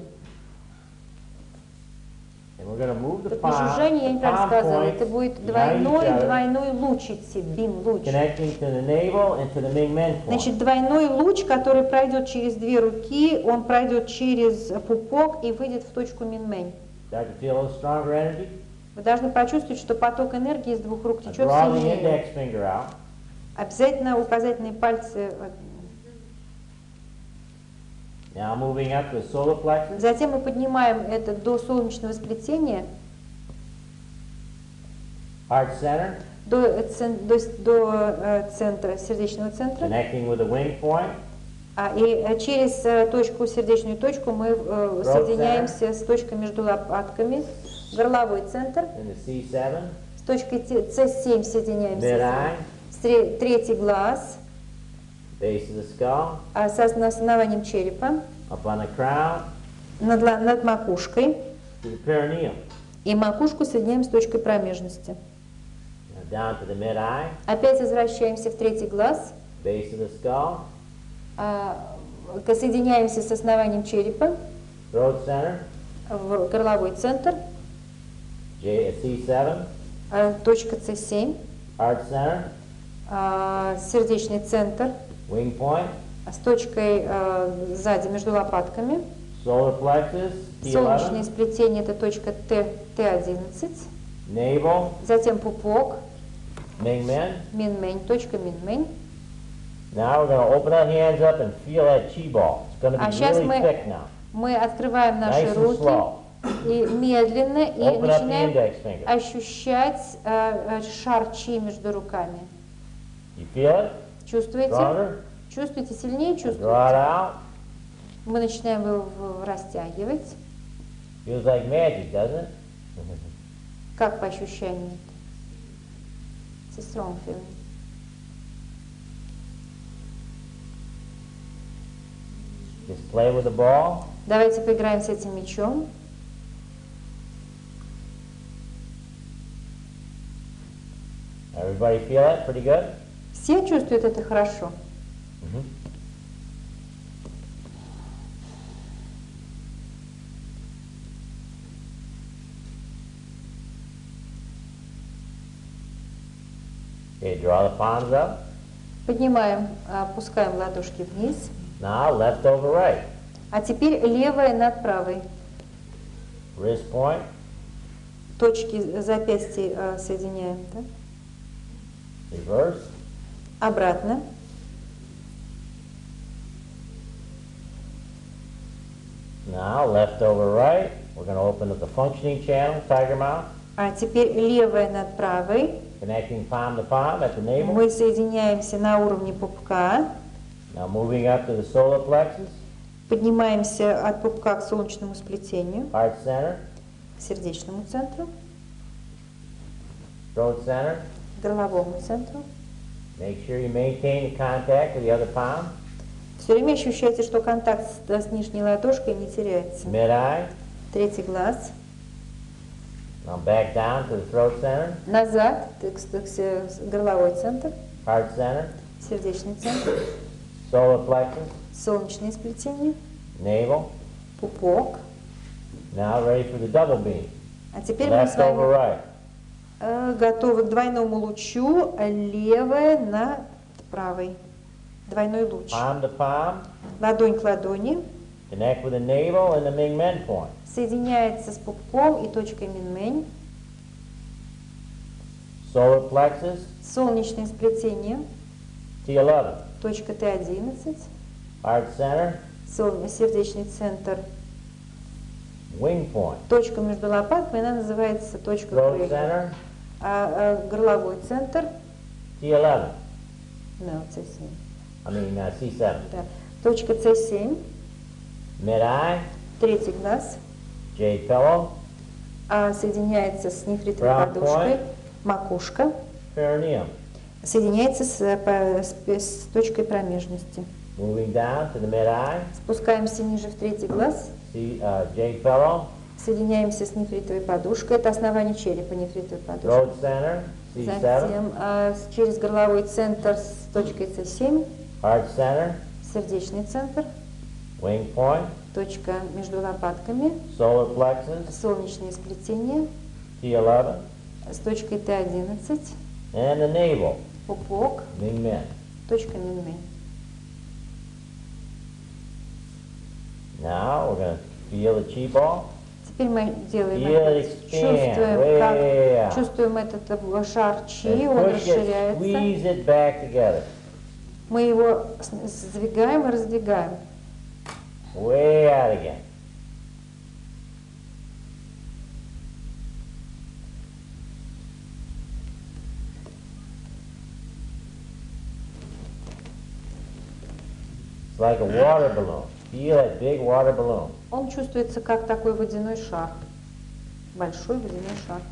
Speaker 2: And we're going to move the
Speaker 1: Тут на
Speaker 2: palm,
Speaker 1: жужжание я не
Speaker 2: the
Speaker 1: так
Speaker 2: palm
Speaker 1: сказала,
Speaker 2: points
Speaker 1: это будет
Speaker 2: behind each
Speaker 1: двойной,
Speaker 2: other,
Speaker 1: двойной луч идти, бим, луч.
Speaker 2: connecting to the navel and to the Ming Men point.
Speaker 1: Значит, двойной луч, который пройдет через две руки, он пройдет через пупок и выйдет в точку Минмэнь.
Speaker 2: Start to feel a little stronger energy.
Speaker 1: Вы должны почувствовать, что поток энергии из двух рук
Speaker 2: Now
Speaker 1: течет
Speaker 2: draw the
Speaker 1: сильнее.
Speaker 2: index finger out.
Speaker 1: Обязательно указательные пальцы. э,
Speaker 2: Now moving up to the solar plexus,
Speaker 1: Затем мы поднимаем это до солнечного сплетения,
Speaker 2: heart center,
Speaker 1: до, э, цен- до, с- до, э, центра, сердечного центра.
Speaker 2: connecting with the wing point,
Speaker 1: А, и э, через э, точку, сердечную точку мы э, соединяемся с точкой между лопатками, горловой центр,
Speaker 2: and the C seven,
Speaker 1: с точкой С семь соединяемся,
Speaker 2: mid-eye,
Speaker 1: с тре- третий глаз,
Speaker 2: base of the skull,
Speaker 1: а, с ос- основанием черепа,
Speaker 2: up on the crown,
Speaker 1: над, ла- над макушкой,
Speaker 2: to the perineum.
Speaker 1: и макушку соединяем с точкой промежности.
Speaker 2: Now down to the mid-eye,
Speaker 1: Опять возвращаемся в третий глаз,
Speaker 2: base of the skull,
Speaker 1: а, к- соединяемся с основанием черепа,
Speaker 2: throat center,
Speaker 1: в горловой центр,
Speaker 2: J, C seven,
Speaker 1: а, точка С семь,
Speaker 2: heart center,
Speaker 1: а, сердечный центр,
Speaker 2: wing point,
Speaker 1: с точкой а, сзади между лопатками,
Speaker 2: solar plexus, T
Speaker 1: солнечное
Speaker 2: eleven,
Speaker 1: сплетение, это точка Т, Т одиннадцать,
Speaker 2: navel,
Speaker 1: затем пупок,
Speaker 2: Ming Men.
Speaker 1: Минмэнь, точка Минмэнь.
Speaker 2: Now we're going to open our hands up and feel that chi ball. It's going to
Speaker 1: А
Speaker 2: be
Speaker 1: сейчас
Speaker 2: really
Speaker 1: мы,
Speaker 2: thick now.
Speaker 1: мы открываем наши
Speaker 2: Nice and
Speaker 1: руки
Speaker 2: slow.
Speaker 1: и медленно и
Speaker 2: Open up the
Speaker 1: начинаем
Speaker 2: index finger.
Speaker 1: ощущать э, э, шар чи между руками.
Speaker 2: You feel it?
Speaker 1: Чувствуете?
Speaker 2: Stronger?
Speaker 1: Чувствуете сильнее?
Speaker 2: Draw it
Speaker 1: Чувствуете?
Speaker 2: out.
Speaker 1: Мы начинаем его в- растягивать.
Speaker 2: Feels like magic, doesn't it?
Speaker 1: Как по ощущениям? It's a strong feeling.
Speaker 2: Just play with the ball.
Speaker 1: Давайте поиграем с этим мячом.
Speaker 2: Everybody feel that pretty good?
Speaker 1: Все чувствуют это хорошо?
Speaker 2: Mhm. Okay, draw the palms up.
Speaker 1: Поднимаем, опускаем ладошки вниз.
Speaker 2: Now left over right.
Speaker 1: А теперь левая над правой.
Speaker 2: Wrist point.
Speaker 1: Точки запястья а, соединяем. Да?
Speaker 2: Reverse.
Speaker 1: Обратно.
Speaker 2: Now left over right. We're going to open up the functioning channel, tiger mouth.
Speaker 1: А теперь левая над правой.
Speaker 2: Connecting palm to palm at the navel.
Speaker 1: Мы соединяемся на уровне пупка.
Speaker 2: Now moving up to the solar plexus,
Speaker 1: Поднимаемся от пупка к солнечному сплетению,
Speaker 2: heart center,
Speaker 1: к сердечному центру,
Speaker 2: throat center.
Speaker 1: к горловому центру.
Speaker 2: Make sure you maintain the contact with the other palm.
Speaker 1: Все время ощущайте, что контакт с, с нижней ладошкой не теряется.
Speaker 2: Mid-eye.
Speaker 1: Третий глаз.
Speaker 2: Now back down to the throat center,
Speaker 1: Назад, к, к, к, горловой центр,
Speaker 2: heart center,
Speaker 1: сердечный центр,
Speaker 2: solar plexus,
Speaker 1: солнечное сплетение,
Speaker 2: navel.
Speaker 1: пупок.
Speaker 2: Now ready for the double beam.
Speaker 1: А теперь мы с
Speaker 2: Left over
Speaker 1: вами
Speaker 2: right.
Speaker 1: э, готовы к двойному лучу, левая над правой. Двойной луч.
Speaker 2: Palm to palm,
Speaker 1: Ладонь к ладони.
Speaker 2: connect with the navel and the Ming Men point.
Speaker 1: Соединяется с пупком и точкой Минмэнь.
Speaker 2: Solar plexus,
Speaker 1: Солнечное сплетение,
Speaker 2: T eleven.
Speaker 1: точка Т одиннадцать.
Speaker 2: Heart center,
Speaker 1: Сол- сердечный центр.
Speaker 2: wing point.
Speaker 1: Точка между лопатками, она называется точка
Speaker 2: Throat
Speaker 1: крылья.
Speaker 2: center,
Speaker 1: А, а горловой центр,
Speaker 2: T eleven.
Speaker 1: no, С семь,
Speaker 2: I mean uh, C seven.
Speaker 1: да. Точка С семь,
Speaker 2: Mid-eye,
Speaker 1: третий глаз,
Speaker 2: jade pillow,
Speaker 1: а, соединяется с нефритовой
Speaker 2: Crown
Speaker 1: подушкой,
Speaker 2: point.
Speaker 1: макушка,
Speaker 2: perineum.
Speaker 1: соединяется с, по- с- с точкой промежности.
Speaker 2: Moving down to the mid-eye,
Speaker 1: Спускаемся ниже в третий глаз,
Speaker 2: C, uh, jade pillow,
Speaker 1: соединяемся с нефритовой подушкой, это основание черепа нефритовой подушки.
Speaker 2: throat center, C seven.
Speaker 1: Затем а, с- через горловой центр с точкой С семь,
Speaker 2: Heart center,
Speaker 1: сердечный центр,
Speaker 2: wing point,
Speaker 1: точка между лопатками,
Speaker 2: solar plexus,
Speaker 1: солнечное сплетение
Speaker 2: T eleven,
Speaker 1: с точкой Т одиннадцать,
Speaker 2: and the navel,
Speaker 1: пупок,
Speaker 2: Ming Men.
Speaker 1: точка Минмэнь.
Speaker 2: Now we're going to feel the chi ball.
Speaker 1: Теперь мы делаем
Speaker 2: Feel it
Speaker 1: это.
Speaker 2: expand
Speaker 1: Чувствуем,
Speaker 2: way
Speaker 1: как,
Speaker 2: out.
Speaker 1: чувствуем этот э, шар чи,
Speaker 2: And
Speaker 1: он
Speaker 2: push it,
Speaker 1: расширяется.
Speaker 2: squeeze it back together.
Speaker 1: Мы его с- сдвигаем и раздвигаем.
Speaker 2: Way out again. It's like a water balloon. Feel that big water balloon.
Speaker 1: Он чувствуется как такой водяной шар. Большой водяной шар.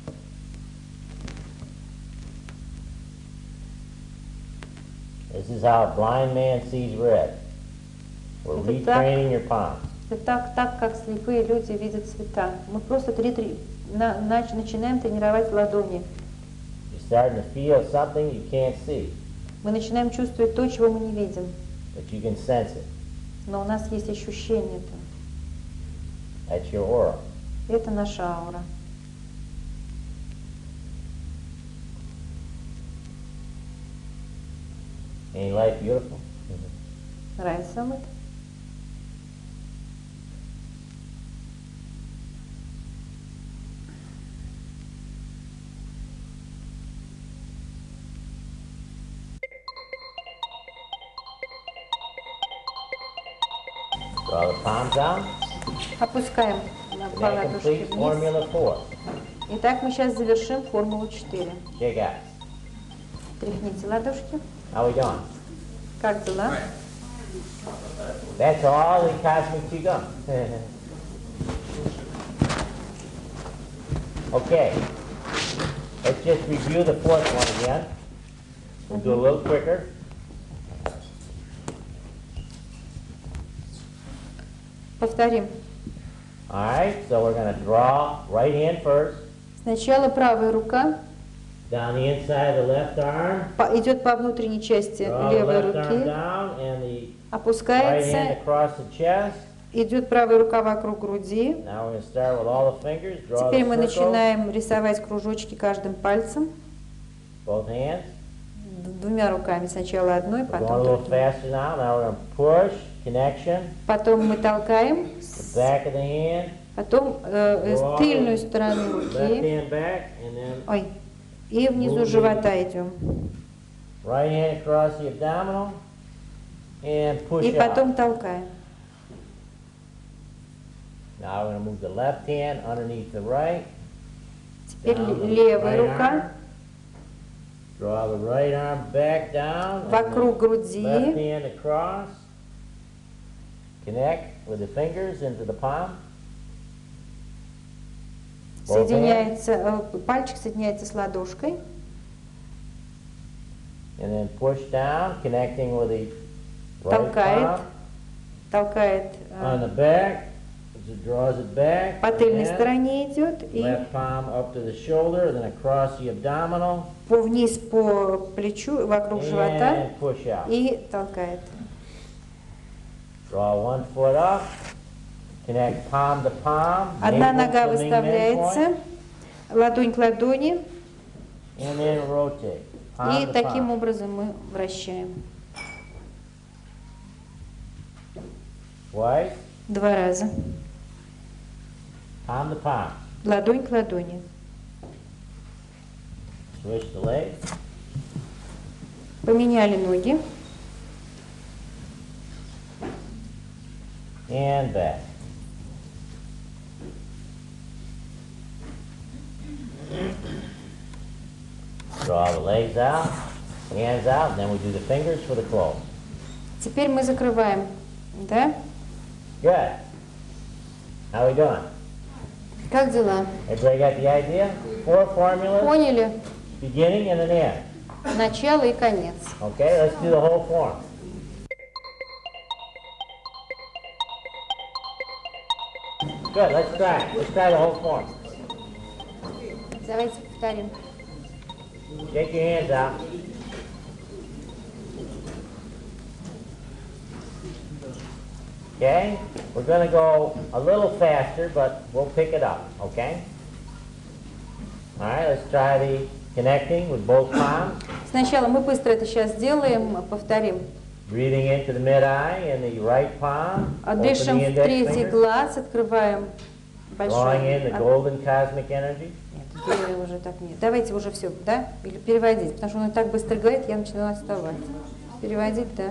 Speaker 2: This is how a blind man sees red. We're
Speaker 1: Это так.
Speaker 2: retraining your palms.
Speaker 1: Это так, так, как слепые люди видят цвета. Мы просто три, три, на- нач- начинаем тренировать ладони.
Speaker 2: You're starting to feel something you can't see,
Speaker 1: Мы начинаем чувствовать то, чего мы не видим.
Speaker 2: but you can sense it.
Speaker 1: Но у нас есть ощущение этого.
Speaker 2: That's your aura.
Speaker 1: Это наша аура.
Speaker 2: Ain't life beautiful?
Speaker 1: Нравится вам это?
Speaker 2: Draw the palms down.
Speaker 1: Опускаем на два
Speaker 2: That
Speaker 1: ладошки
Speaker 2: completes
Speaker 1: вниз.
Speaker 2: Formula four.
Speaker 1: Итак, мы сейчас завершим формулу четыре.
Speaker 2: Shake out.
Speaker 1: Тряхните ладошки.
Speaker 2: How we doing?
Speaker 1: Как дела?
Speaker 2: That's all in cosmic qigong. Okay. Let's just review the fourth one again. We'll do a little quicker.
Speaker 1: Повторим.
Speaker 2: All right, so we're going to draw right hand first,
Speaker 1: Сначала правая рука,
Speaker 2: Down the inside of the left arm.
Speaker 1: По- идет по внутренней части
Speaker 2: Draw the
Speaker 1: левой
Speaker 2: left arm
Speaker 1: руки,
Speaker 2: down and the right
Speaker 1: опускается,
Speaker 2: hand across the chest.
Speaker 1: идет правая рука вокруг груди.
Speaker 2: Now we're going to start with all the fingers. Draw
Speaker 1: Теперь
Speaker 2: the
Speaker 1: мы
Speaker 2: circle.
Speaker 1: начинаем рисовать кружочки каждым пальцем,
Speaker 2: Both hands.
Speaker 1: д- двумя руками. Сначала одной,
Speaker 2: We're going a
Speaker 1: потом
Speaker 2: little
Speaker 1: другой.
Speaker 2: faster now. Now we're going to push, connection,
Speaker 1: Потом мы толкаем,
Speaker 2: the
Speaker 1: с-
Speaker 2: back of the hand,
Speaker 1: потом э, с тыльную сторону
Speaker 2: left
Speaker 1: руки,
Speaker 2: hand back, and then
Speaker 1: ой, и внизу
Speaker 2: Moving.
Speaker 1: живота идем.
Speaker 2: right hand across the abdominal, and push
Speaker 1: И
Speaker 2: out.
Speaker 1: потом толкаем.
Speaker 2: Now we're going to move the left hand underneath the right.
Speaker 1: Теперь
Speaker 2: down the
Speaker 1: левая
Speaker 2: right
Speaker 1: рука
Speaker 2: arm. Draw the right arm back down. and
Speaker 1: вокруг
Speaker 2: the
Speaker 1: груди.
Speaker 2: left hand across. Connect with the fingers into the palm. Both hands.
Speaker 1: Соединяется, э, пальчик соединяется с ладошкой.
Speaker 2: And then push down, connecting with the right
Speaker 1: Толкает.
Speaker 2: palm.
Speaker 1: Толкает э,
Speaker 2: On the back, as it draws it back.
Speaker 1: по тыльной
Speaker 2: and then
Speaker 1: стороне идет и
Speaker 2: left palm up to the shoulder, then across the abdominal.
Speaker 1: по вниз по плечу, вокруг живота
Speaker 2: And push out.
Speaker 1: и толкает.
Speaker 2: Draw one foot up. Connect palm to palm.
Speaker 1: Одна
Speaker 2: navel
Speaker 1: нога
Speaker 2: to Ming Men
Speaker 1: выставляется,
Speaker 2: point,
Speaker 1: ладонь к ладони,
Speaker 2: and then rotate. Palm
Speaker 1: и
Speaker 2: to
Speaker 1: таким
Speaker 2: palm.
Speaker 1: образом мы вращаем.
Speaker 2: Twice.
Speaker 1: Два раза.
Speaker 2: Palm to palm.
Speaker 1: Ладонь к ладони.
Speaker 2: Switch the legs.
Speaker 1: Поменяли ноги.
Speaker 2: And back. Draw the legs out, hands out, and then we do the fingers for the close.
Speaker 1: Теперь мы закрываем. Да?
Speaker 2: Good. How we doing?
Speaker 1: Как дела?
Speaker 2: Everybody got the idea? Four formulas,
Speaker 1: Поняли?
Speaker 2: beginning and an end.
Speaker 1: Начало и конец.
Speaker 2: Okay, let's do the whole form. Good, let's try it. Let's try the whole form.
Speaker 1: Давайте повторим.
Speaker 2: Shake your hands out. Okay, we're going to go a little faster, but we'll pick it up, okay? All right, let's try the connecting with both palms.
Speaker 1: Сначала мы быстро это сейчас сделаем, повторим.
Speaker 2: Breathing into the mid-eye in the right palm. Open
Speaker 1: Дышим
Speaker 2: the
Speaker 1: в
Speaker 2: index
Speaker 1: третий
Speaker 2: finger.
Speaker 1: глаз, открываем большой.
Speaker 2: Drawing in the
Speaker 1: от-
Speaker 2: golden cosmic energy.
Speaker 1: Нет, делали уже так нет. Давайте уже все, да? Или переводить, потому что он и так быстро говорит, я начинаю отставать. Переводить, да.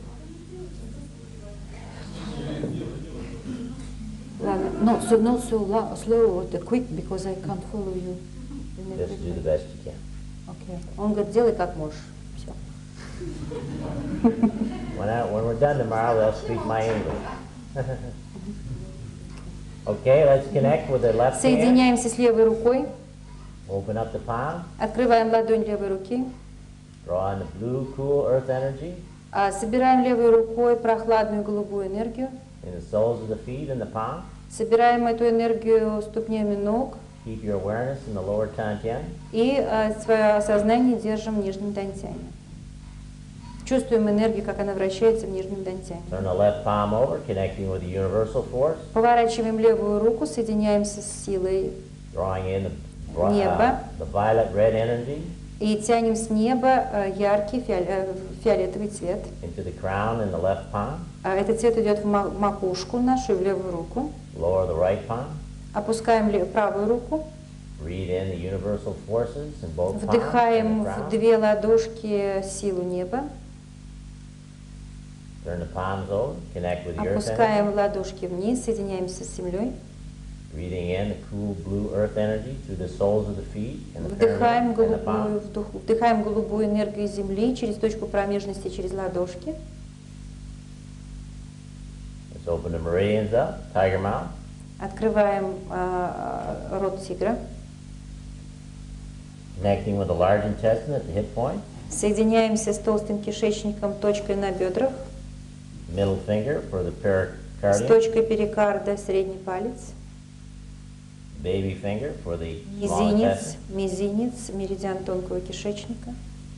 Speaker 1: Ладно, no, so not so loud, slow or the quick, because I can't follow you.
Speaker 2: Just do the best you can.
Speaker 1: Okay. Он говорит, делай как можешь. Все.
Speaker 2: When, I, when we're done tomorrow, they'll speak my English. Okay, let's connect with the left hand.
Speaker 1: Соединяемся с левой рукой,
Speaker 2: Open up the palm.
Speaker 1: открываем ладонь левой руки,
Speaker 2: Draw in the blue, cool earth energy
Speaker 1: а, собираем левой рукой прохладную голубую энергию,
Speaker 2: in the soles of the feet and the palm.
Speaker 1: собираем эту энергию ступнями ног
Speaker 2: Keep your awareness in the lower dantian.
Speaker 1: и а, свое сознание держим в нижнем дантяне. Чувствуем энергию, как она вращается в нижнем дантяне.
Speaker 2: Turn the left palm over, connecting with the universal force.
Speaker 1: Поворачиваем левую руку, соединяемся с силой
Speaker 2: Drawing in the, uh,
Speaker 1: Небо.
Speaker 2: the violet red energy
Speaker 1: и тянем с неба э, яркий фиол- э, фиолетовый цвет.
Speaker 2: into the crown in the left palm.
Speaker 1: А Этот цвет идет в ма- макушку нашу и в левую руку.
Speaker 2: Lower the right palm.
Speaker 1: Опускаем ле- правую руку,
Speaker 2: Breathe in the universal forces in both palms and
Speaker 1: вдыхаем
Speaker 2: the
Speaker 1: в
Speaker 2: crown.
Speaker 1: две ладошки силу неба,
Speaker 2: Turn the palms over, connect with the earth energy.
Speaker 1: опускаем ладошки вниз, соединяемся с землей,
Speaker 2: Breathing in the cool blue earth energy through the soles of the feet and the
Speaker 1: вдыхаем
Speaker 2: pyramid and the
Speaker 1: голубую,
Speaker 2: palm.
Speaker 1: вдох- вдыхаем голубую энергию земли через точку промежности, через ладошки.
Speaker 2: Let's open the meridians up, tiger mouth.
Speaker 1: Открываем э, рот тигра,
Speaker 2: Connecting with the large intestine at the hip point.
Speaker 1: соединяемся с толстым кишечником, точкой на бедрах,
Speaker 2: Middle finger for the
Speaker 1: с
Speaker 2: pericardium.
Speaker 1: точкой перикарда, средний палец.
Speaker 2: baby finger for the small intestine.
Speaker 1: Мизинец, мизинец, меридиан тонкого кишечника.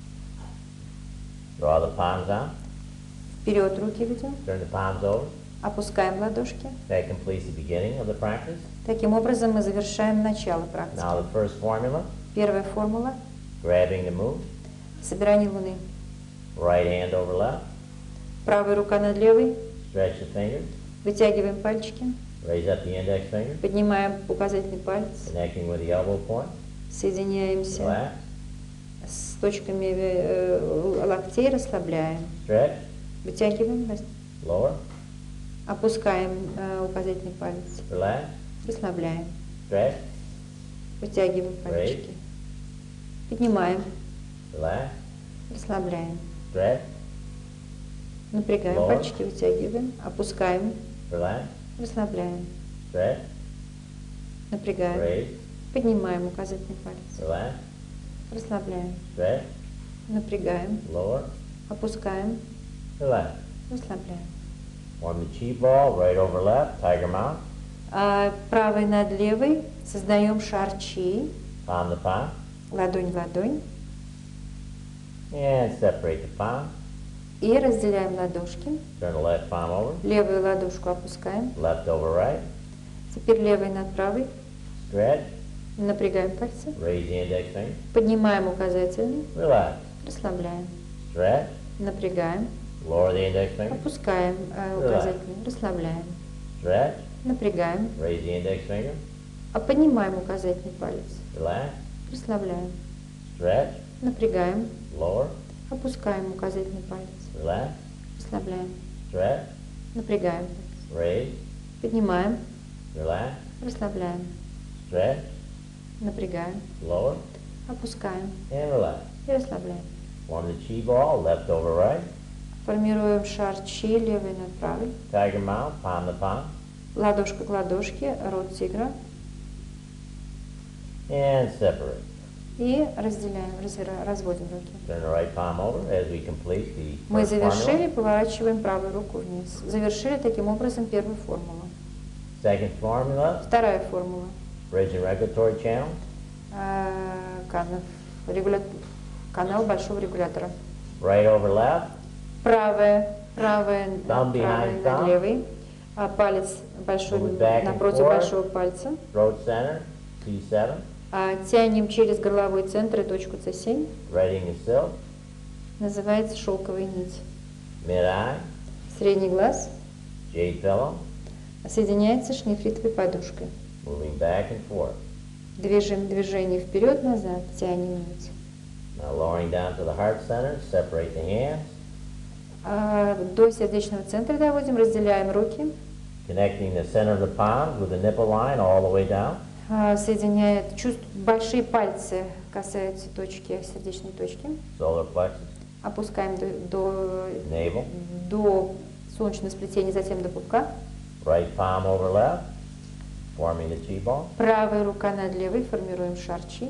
Speaker 2: Draw the palms down.
Speaker 1: Вперед руки ведем.
Speaker 2: Turn the palms over.
Speaker 1: Опускаем ладошки.
Speaker 2: That completes the beginning of the practice.
Speaker 1: Таким образом мы завершаем начало практики.
Speaker 2: Now the first formula.
Speaker 1: Первая формула.
Speaker 2: Grabbing the moon.
Speaker 1: Собирание луны.
Speaker 2: Right hand over left.
Speaker 1: Правая рука над левой.
Speaker 2: Stretch the fingers.
Speaker 1: Вытягиваем пальчики.
Speaker 2: Raise up the index finger.
Speaker 1: Поднимаем указательный палец.
Speaker 2: Connecting with the elbow point.
Speaker 1: Соединяемся
Speaker 2: Relax.
Speaker 1: с точками э, локтей, расслабляем.
Speaker 2: Stretch.
Speaker 1: Вытягиваем, рас-
Speaker 2: Lower.
Speaker 1: опускаем э, указательный палец.
Speaker 2: Relax.
Speaker 1: Расслабляем.
Speaker 2: Stretch.
Speaker 1: Вытягиваем пальчики. Поднимаем.
Speaker 2: Relax.
Speaker 1: Расслабляем.
Speaker 2: Stretch.
Speaker 1: Напрягаем
Speaker 2: Lower.
Speaker 1: пальчики, вытягиваем. Опускаем.
Speaker 2: Relax.
Speaker 1: Расслабляем.
Speaker 2: Stretch.
Speaker 1: Напрягаем.
Speaker 2: Raise.
Speaker 1: Поднимаем указательный палец.
Speaker 2: Relax.
Speaker 1: Расслабляем.
Speaker 2: Stretch.
Speaker 1: Напрягаем.
Speaker 2: Lower.
Speaker 1: Опускаем.
Speaker 2: Relax.
Speaker 1: Расслабляем.
Speaker 2: Form the chi ball, right over left, tiger mount.
Speaker 1: А правой над левой создаем шар чи.
Speaker 2: Palm to palm.
Speaker 1: Ладонь в ладонь.
Speaker 2: And separate the palm.
Speaker 1: И разделяем ладошки.
Speaker 2: Turn the left palm over.
Speaker 1: Левую ладошку опускаем.
Speaker 2: Left over right.
Speaker 1: Теперь левой над правой.
Speaker 2: Stretch.
Speaker 1: Напрягаем пальцы.
Speaker 2: Raise the index finger.
Speaker 1: Поднимаем указательный.
Speaker 2: Relax.
Speaker 1: Расслабляем.
Speaker 2: Stretch.
Speaker 1: Напрягаем.
Speaker 2: Lower the index finger.
Speaker 1: Опускаем э, указательный. Расслабляем.
Speaker 2: Stretch.
Speaker 1: Напрягаем.
Speaker 2: Raise the index finger.
Speaker 1: А поднимаем указательный палец.
Speaker 2: Relax.
Speaker 1: Расслабляем.
Speaker 2: Stretch.
Speaker 1: Напрягаем.
Speaker 2: Lower.
Speaker 1: Опускаем указательный палец.
Speaker 2: Relax.
Speaker 1: Расслабляем.
Speaker 2: Stretch.
Speaker 1: Напрягаем.
Speaker 2: Raise.
Speaker 1: Поднимаем.
Speaker 2: Relax.
Speaker 1: Расслабляем.
Speaker 2: Stretch.
Speaker 1: Напрягаем.
Speaker 2: Lower.
Speaker 1: Опускаем.
Speaker 2: And relax.
Speaker 1: И расслабляем.
Speaker 2: Form the chi ball, left over right.
Speaker 1: Формируем шар чи левой над правой.
Speaker 2: Tiger mount, palm to palm.
Speaker 1: Ладошка к ладошке, рот тигра.
Speaker 2: And separate.
Speaker 1: И разделяем, развира- разводим руки.
Speaker 2: Turn the right palm over as we complete the
Speaker 1: Мы
Speaker 2: first
Speaker 1: завершили,
Speaker 2: formula.
Speaker 1: поворачиваем правую руку вниз. Завершили таким образом первую формулу.
Speaker 2: Second formula,
Speaker 1: Вторая формула.
Speaker 2: bridge and regulatory channel.
Speaker 1: А, Канал, регуля- канал большого регулятора.
Speaker 2: Right over left.
Speaker 1: Правая, правая,
Speaker 2: Thumb
Speaker 1: правая
Speaker 2: behind
Speaker 1: над
Speaker 2: thumb.
Speaker 1: левой. А палец большой
Speaker 2: Move back and
Speaker 1: напротив
Speaker 2: forth.
Speaker 1: большого пальца.
Speaker 2: Throat center, T seven.
Speaker 1: А, тянем через горловой центр и точку С семь.
Speaker 2: Threading the silk.
Speaker 1: Называется шелковая нить.
Speaker 2: Mid-eye,
Speaker 1: Средний глаз
Speaker 2: jade pillow.
Speaker 1: соединяется с нефритовой подушкой.
Speaker 2: Moving back and forth.
Speaker 1: Движем движение вперед-назад, тянем нить.
Speaker 2: Now lowering down to the heart center, separate the hands.
Speaker 1: А, до сердечного центра доводим, разделяем руки.
Speaker 2: Connecting the center of the palms with the nipple line all the way down.
Speaker 1: А, соединяет, чувств, большие пальцы касаются точки, сердечной точки.
Speaker 2: Solar plexus,
Speaker 1: Опускаем до, до,
Speaker 2: navel.
Speaker 1: до солнечного сплетения, затем до пупка.
Speaker 2: Right palm over left, forming the chi ball.
Speaker 1: Правая рука над левой, формируем шар чи.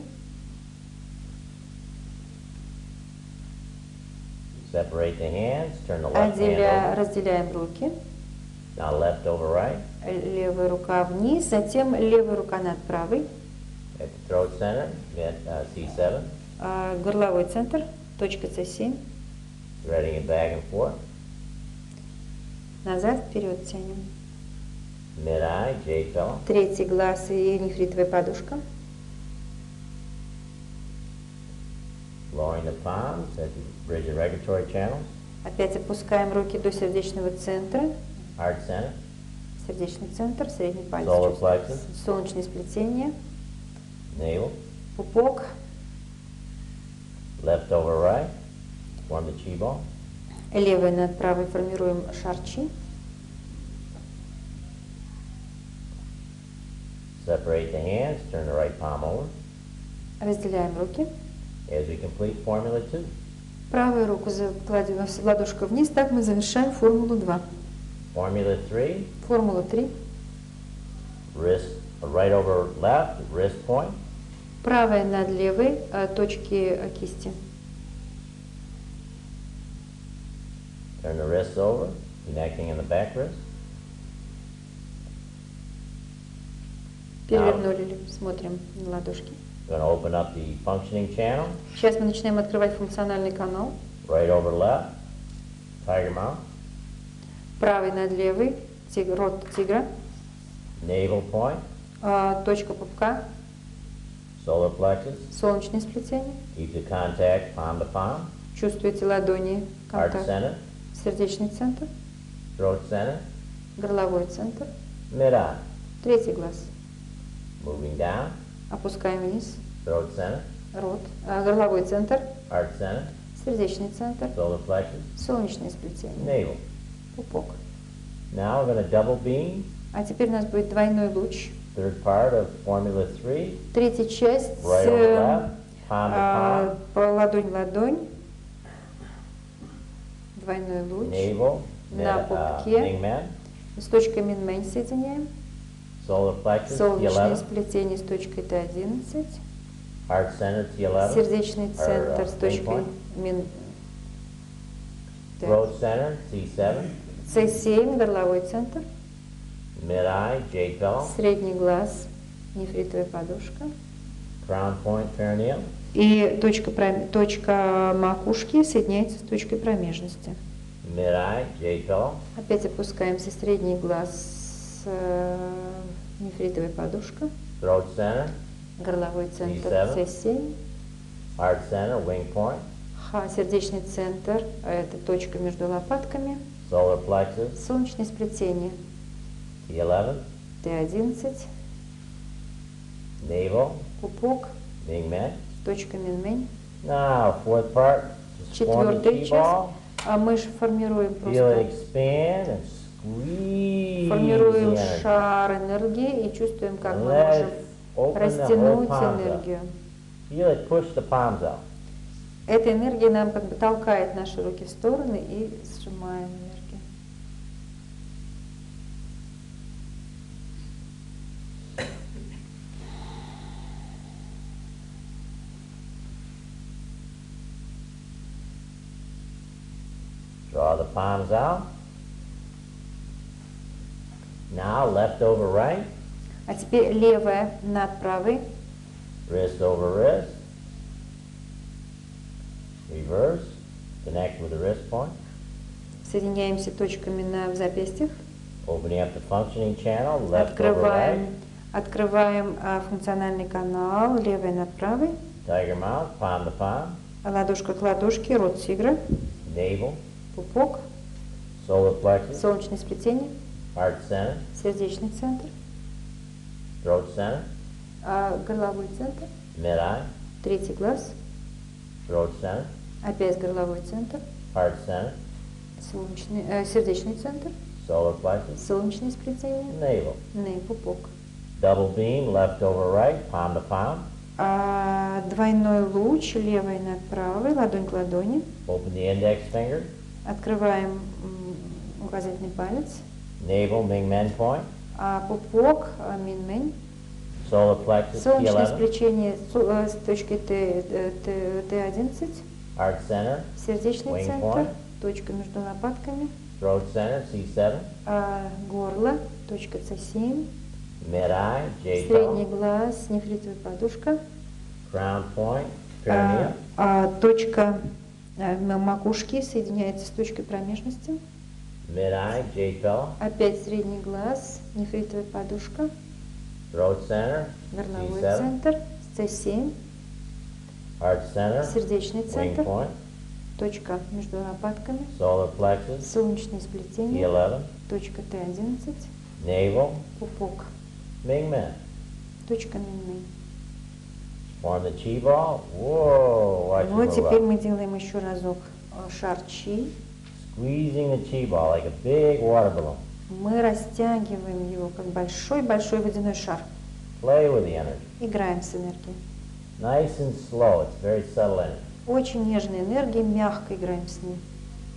Speaker 2: Separate the hands, turn the left hand
Speaker 1: Отделя,
Speaker 2: over.
Speaker 1: разделяем руки.
Speaker 2: Now left over right,
Speaker 1: Левая рука вниз, затем левая рука над правой.
Speaker 2: at the throat center, mid, uh, C seven.
Speaker 1: А, горловой центр, точка С семь.
Speaker 2: Threading it back and forth.
Speaker 1: Назад, вперед тянем.
Speaker 2: Mid-eye, jade pillow.
Speaker 1: Третий глаз и нефритовая подушка.
Speaker 2: Lowering the palms at the bridge and regulatory channels.
Speaker 1: Опять опускаем руки до сердечного центра.
Speaker 2: Heart center,
Speaker 1: Сердечный центр, средний палец.
Speaker 2: Solar
Speaker 1: чувствуется.
Speaker 2: plexus.
Speaker 1: Солнечное сплетение.
Speaker 2: navel.
Speaker 1: Пупок.
Speaker 2: Left over right, form the chi ball.
Speaker 1: Левой над правой формируем шар чи.
Speaker 2: Separate the hands, turn the right palm over.
Speaker 1: Разделяем руки.
Speaker 2: As we complete formula two.
Speaker 1: Правую руку кладем в ладошку вниз. Так мы завершаем формулу два.
Speaker 2: Formula three,
Speaker 1: Формула три.
Speaker 2: wrist, right over left, wrist point.
Speaker 1: Правая над левой, а, точки а, кисти.
Speaker 2: Turn the wrists over, connecting in the back wrist.
Speaker 1: Перевернули, смотрим на ладошки.
Speaker 2: Going to open up the functioning channel.
Speaker 1: Сейчас мы начинаем открывать функциональный канал.
Speaker 2: Right over left, tiger mouth.
Speaker 1: Правый над левый, тиг- рот тигра,
Speaker 2: Navel point,
Speaker 1: а, точка пупка,
Speaker 2: solar plexus.
Speaker 1: солнечное сплетение.
Speaker 2: Keep the contact palm to palm.
Speaker 1: Чувствуете ладони,
Speaker 2: Heart
Speaker 1: контакт.
Speaker 2: center,
Speaker 1: Сердечный центр,
Speaker 2: throat center,
Speaker 1: горловой центр,
Speaker 2: mid-eye.
Speaker 1: третий глаз.
Speaker 2: Moving down,
Speaker 1: Опускаем вниз,
Speaker 2: throat center,
Speaker 1: рот, а, горловой центр,
Speaker 2: heart center,
Speaker 1: сердечный центр,
Speaker 2: solar plexus,
Speaker 1: солнечное сплетение,
Speaker 2: navel.
Speaker 1: пупок.
Speaker 2: Now we're going to double beam,
Speaker 1: А теперь у нас будет двойной луч.
Speaker 2: third part of Formula three,
Speaker 1: Третья часть,
Speaker 2: right over
Speaker 1: э,
Speaker 2: left, palm to
Speaker 1: а,
Speaker 2: palm,
Speaker 1: по ладонь-ладонь, двойной луч,
Speaker 2: navel, mid,
Speaker 1: на
Speaker 2: uh,
Speaker 1: пупке.
Speaker 2: Mingmen,
Speaker 1: с точкой Минмэнь соединяем,
Speaker 2: solar plexus, T
Speaker 1: солнечное
Speaker 2: eleven,
Speaker 1: сплетение с точкой Т одиннадцать,
Speaker 2: heart center, T eleven,
Speaker 1: сердечный
Speaker 2: or,
Speaker 1: центр
Speaker 2: uh,
Speaker 1: с точкой Мин
Speaker 2: throat center, T seven,
Speaker 1: С семь, горловой центр,
Speaker 2: mid-eye, J pillow,
Speaker 1: средний глаз, нефритовая подушка.
Speaker 2: crown point, perineum,
Speaker 1: И точка, пром- точка макушки соединяется с точкой промежности.
Speaker 2: mid-eye, J pillow,
Speaker 1: Опять опускаемся, средний глаз, э, нефритовая подушка,
Speaker 2: throat center,
Speaker 1: горловой центр
Speaker 2: T seven.
Speaker 1: С семь,
Speaker 2: heart center, wing point,
Speaker 1: Ха, сердечный центр, а это точка между лопатками,
Speaker 2: solar plexus,
Speaker 1: солнечное сплетение
Speaker 2: T eleven,
Speaker 1: Т одиннадцать,
Speaker 2: navel,
Speaker 1: пупок,
Speaker 2: Mingmen.
Speaker 1: точка Минмэнь.
Speaker 2: Now, fourth part, just form the
Speaker 1: Четвертая
Speaker 2: T-ball,
Speaker 1: часть. А мы же формируем
Speaker 2: feel it
Speaker 1: просто
Speaker 2: expand and squeeze
Speaker 1: формируем
Speaker 2: the energy.
Speaker 1: шар энергии и чувствуем, как мы
Speaker 2: Let
Speaker 1: можем
Speaker 2: it open the whole
Speaker 1: растянуть
Speaker 2: palms up.
Speaker 1: энергию.
Speaker 2: Feel it push the palms out.
Speaker 1: Эта энергия нам как бы толкает наши руки в стороны и сжимаем энергию.
Speaker 2: Draw the palms out. Now, left over right,
Speaker 1: А теперь левая над правой,
Speaker 2: wrist over wrist. Reverse, connect with the wrist point.
Speaker 1: соединяемся точками на в запястьях,
Speaker 2: Opening up the functioning channel, left over right,
Speaker 1: открываем, открываем а, функциональный канал, левой над правой,
Speaker 2: tiger mouth, palm to palm,
Speaker 1: ладошка к ладошке, рот тигра,
Speaker 2: navel,
Speaker 1: пупок,
Speaker 2: solar plexus,
Speaker 1: солнечное сплетение,
Speaker 2: heart center,
Speaker 1: сердечный центр,
Speaker 2: throat center,
Speaker 1: а, горловой центр,
Speaker 2: mid-eye,
Speaker 1: третий глаз,
Speaker 2: throat center,
Speaker 1: опять горловой центр,
Speaker 2: heart center,
Speaker 1: солнечный, э, сердечный центр,
Speaker 2: solar plexus,
Speaker 1: солнечное сплетение,
Speaker 2: navel.
Speaker 1: ну и пупок.
Speaker 2: Double beam, left over right, palm to palm.
Speaker 1: А, двойной луч, левой над правой, ладонь к ладони.
Speaker 2: Open the index finger,
Speaker 1: Открываем м, указательный палец.
Speaker 2: navel, Mingmen point,
Speaker 1: А пупок, а, Минмэнь.
Speaker 2: solar plexus, T
Speaker 1: Солнечное
Speaker 2: eleven,
Speaker 1: сплетение с, э, с точкой Т, э, Т, Т одиннадцать.
Speaker 2: heart center,
Speaker 1: Сердечный
Speaker 2: Wing
Speaker 1: центр.
Speaker 2: point.
Speaker 1: Точка между лопатками.
Speaker 2: throat center, C seven,
Speaker 1: А, горло. Точка С семь.
Speaker 2: mid-eye, J
Speaker 1: Средний
Speaker 2: pillow,
Speaker 1: глаз, нефритовая подушка.
Speaker 2: crown point,
Speaker 1: А,
Speaker 2: perineum,
Speaker 1: а, точка а, м- макушки соединяется с точкой промежности.
Speaker 2: mid-eye, J pillow,
Speaker 1: Опять средний глаз, нефритовая подушка,
Speaker 2: throat center,
Speaker 1: горловой
Speaker 2: T seven,
Speaker 1: центр, С семь,
Speaker 2: heart center,
Speaker 1: сердечный
Speaker 2: wing
Speaker 1: центр,
Speaker 2: point,
Speaker 1: точка между лопатками,
Speaker 2: solar plexus,
Speaker 1: солнечное
Speaker 2: T
Speaker 1: сплетение,
Speaker 2: eleven,
Speaker 1: точка Т одиннадцать,
Speaker 2: navel,
Speaker 1: пупок,
Speaker 2: Mingmen.
Speaker 1: точка Минмэнь.
Speaker 2: Form the chi ball. Whoa, watch it
Speaker 1: Вот
Speaker 2: move
Speaker 1: теперь
Speaker 2: up.
Speaker 1: мы делаем еще разок э, шар чи.
Speaker 2: Squeezing the chi ball like a big water balloon.
Speaker 1: Мы растягиваем его, как большой-большой водяной шар.
Speaker 2: Play with the energy.
Speaker 1: Играем с энергией.
Speaker 2: Nice and slow. It's very subtle energy.
Speaker 1: Очень нежная энергия, мягко играем с ней.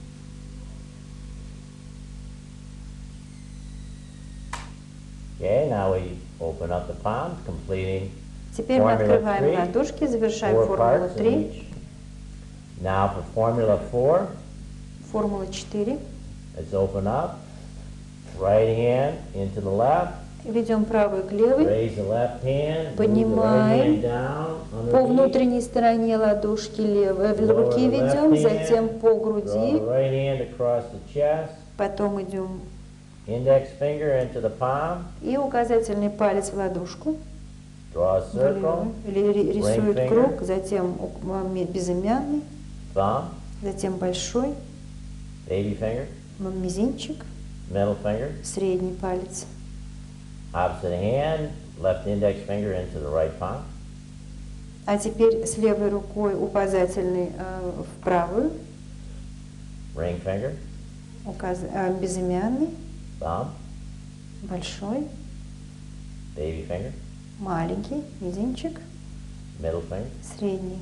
Speaker 2: Okay, now we open up the palms, completing
Speaker 1: Теперь мы
Speaker 2: Formula
Speaker 1: открываем
Speaker 2: three,
Speaker 1: ладошки, завершаем
Speaker 2: four
Speaker 1: формулу
Speaker 2: parts in
Speaker 1: три,
Speaker 2: each. Now for Formula four,
Speaker 1: формула четыре.
Speaker 2: let's open up. Right hand into the left,
Speaker 1: Ведем правую к левой.
Speaker 2: Raise the left hand. Move the right
Speaker 1: Поднимаем.
Speaker 2: hand down
Speaker 1: По
Speaker 2: underneath.
Speaker 1: внутренней стороне ладошки левой
Speaker 2: Lower
Speaker 1: руки
Speaker 2: the
Speaker 1: ведем,
Speaker 2: left
Speaker 1: затем
Speaker 2: hand.
Speaker 1: по
Speaker 2: Draw the
Speaker 1: груди,
Speaker 2: right hand across the chest.
Speaker 1: потом идем
Speaker 2: Index finger into the palm.
Speaker 1: и указательный палец в ладошку,
Speaker 2: Draw a
Speaker 1: в
Speaker 2: circle.
Speaker 1: левую, или ри- рисует
Speaker 2: Ring finger.
Speaker 1: круг, затем у- м- безымянный,
Speaker 2: Thumb.
Speaker 1: затем большой,
Speaker 2: Baby finger.
Speaker 1: м- мизинчик,
Speaker 2: Middle finger.
Speaker 1: средний палец.
Speaker 2: Opposite hand. Left index finger into the right palm.
Speaker 1: А теперь с левой рукой указательный э, в правую,
Speaker 2: Ring finger.
Speaker 1: указ- э, безымянный,
Speaker 2: Thumb.
Speaker 1: большой,
Speaker 2: Baby finger.
Speaker 1: маленький, мизинчик,
Speaker 2: Middle finger.
Speaker 1: средний.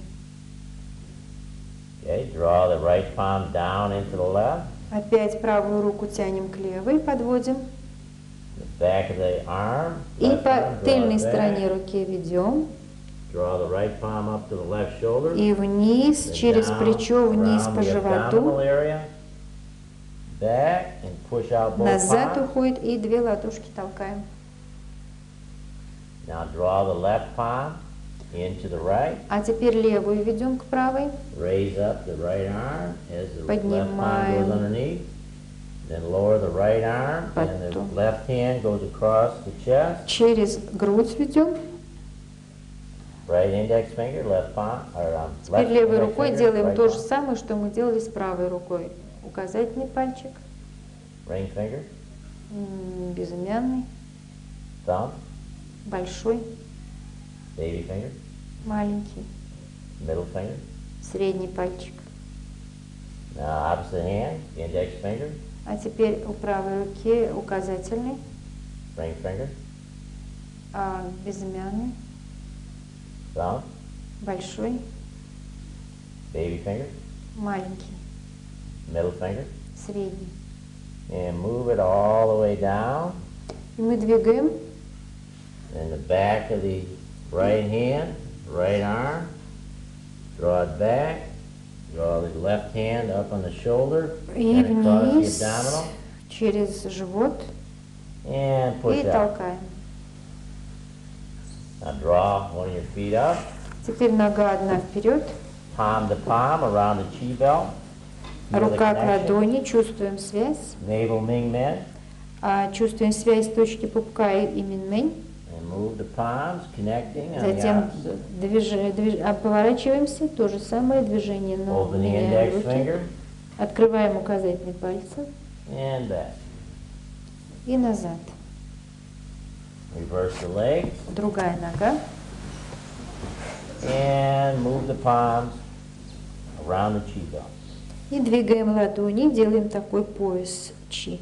Speaker 2: Okay. Draw the right palm down into the left.
Speaker 1: Опять правую руку тянем к левой, подводим.
Speaker 2: The back of the arm.
Speaker 1: И
Speaker 2: Left
Speaker 1: по
Speaker 2: arm, draw
Speaker 1: тыльной
Speaker 2: it back.
Speaker 1: стороне руки ведем.
Speaker 2: Draw the right palm up to the left shoulder.
Speaker 1: И вниз,
Speaker 2: Then
Speaker 1: через
Speaker 2: down
Speaker 1: плечо, вниз
Speaker 2: around
Speaker 1: по
Speaker 2: the
Speaker 1: животу.
Speaker 2: abdominal area. Back and push out both
Speaker 1: Назад
Speaker 2: palms.
Speaker 1: уходит и две ладошки толкаем.
Speaker 2: Now draw the left palm into the right.
Speaker 1: А теперь левую ведем к правой.
Speaker 2: Raise up the right arm as the left palm
Speaker 1: Поднимаем.
Speaker 2: goes underneath. Then lower the right arm and the
Speaker 1: Потом.
Speaker 2: left hand goes across the chest.
Speaker 1: Через грудь ведем.
Speaker 2: Right index finger, left palm, or um,
Speaker 1: Теперь
Speaker 2: left
Speaker 1: левой
Speaker 2: index
Speaker 1: рукой
Speaker 2: finger,
Speaker 1: делаем
Speaker 2: right
Speaker 1: то же
Speaker 2: palm.
Speaker 1: самое, что мы делали с правой рукой. Указательный пальчик,
Speaker 2: Ring finger,
Speaker 1: м, безымянный,
Speaker 2: thumb,
Speaker 1: большой,
Speaker 2: baby finger,
Speaker 1: маленький,
Speaker 2: middle finger.
Speaker 1: средний пальчик.
Speaker 2: Now opposite hand, index finger,
Speaker 1: А теперь у правой руки указательный,
Speaker 2: ring finger,
Speaker 1: а безымянный,
Speaker 2: thumb,
Speaker 1: большой,
Speaker 2: baby finger,
Speaker 1: маленький,
Speaker 2: middle finger,
Speaker 1: средний.
Speaker 2: and move it all the way down.
Speaker 1: И мы двигаем
Speaker 2: In the back of the right hand, right arm, draw it back, draw the left hand up on the shoulder
Speaker 1: и
Speaker 2: and across the
Speaker 1: вниз
Speaker 2: abdominal,
Speaker 1: через живот
Speaker 2: and
Speaker 1: и
Speaker 2: push out.
Speaker 1: толкаем.
Speaker 2: Now draw one of your feet up,
Speaker 1: Теперь нога одна вперед,
Speaker 2: palm to palm around the chi belt. Feel the
Speaker 1: рука к
Speaker 2: connection.
Speaker 1: ладони, чувствуем связь.
Speaker 2: Navel Ming Men,
Speaker 1: А, чувствуем связь точки пупка и, и минмень.
Speaker 2: and move the palms, connecting on the
Speaker 1: Затем
Speaker 2: opposite.
Speaker 1: движ- движ- а, поворачиваемся, то же самое движение, но
Speaker 2: Open the
Speaker 1: меняем
Speaker 2: index
Speaker 1: руки.
Speaker 2: finger
Speaker 1: Открываем указательные пальцы
Speaker 2: and back.
Speaker 1: и назад.
Speaker 2: Reverse the legs
Speaker 1: Другая нога.
Speaker 2: and move the palms around the chi belt.
Speaker 1: И двигаем ладони, делаем такой пояс чи.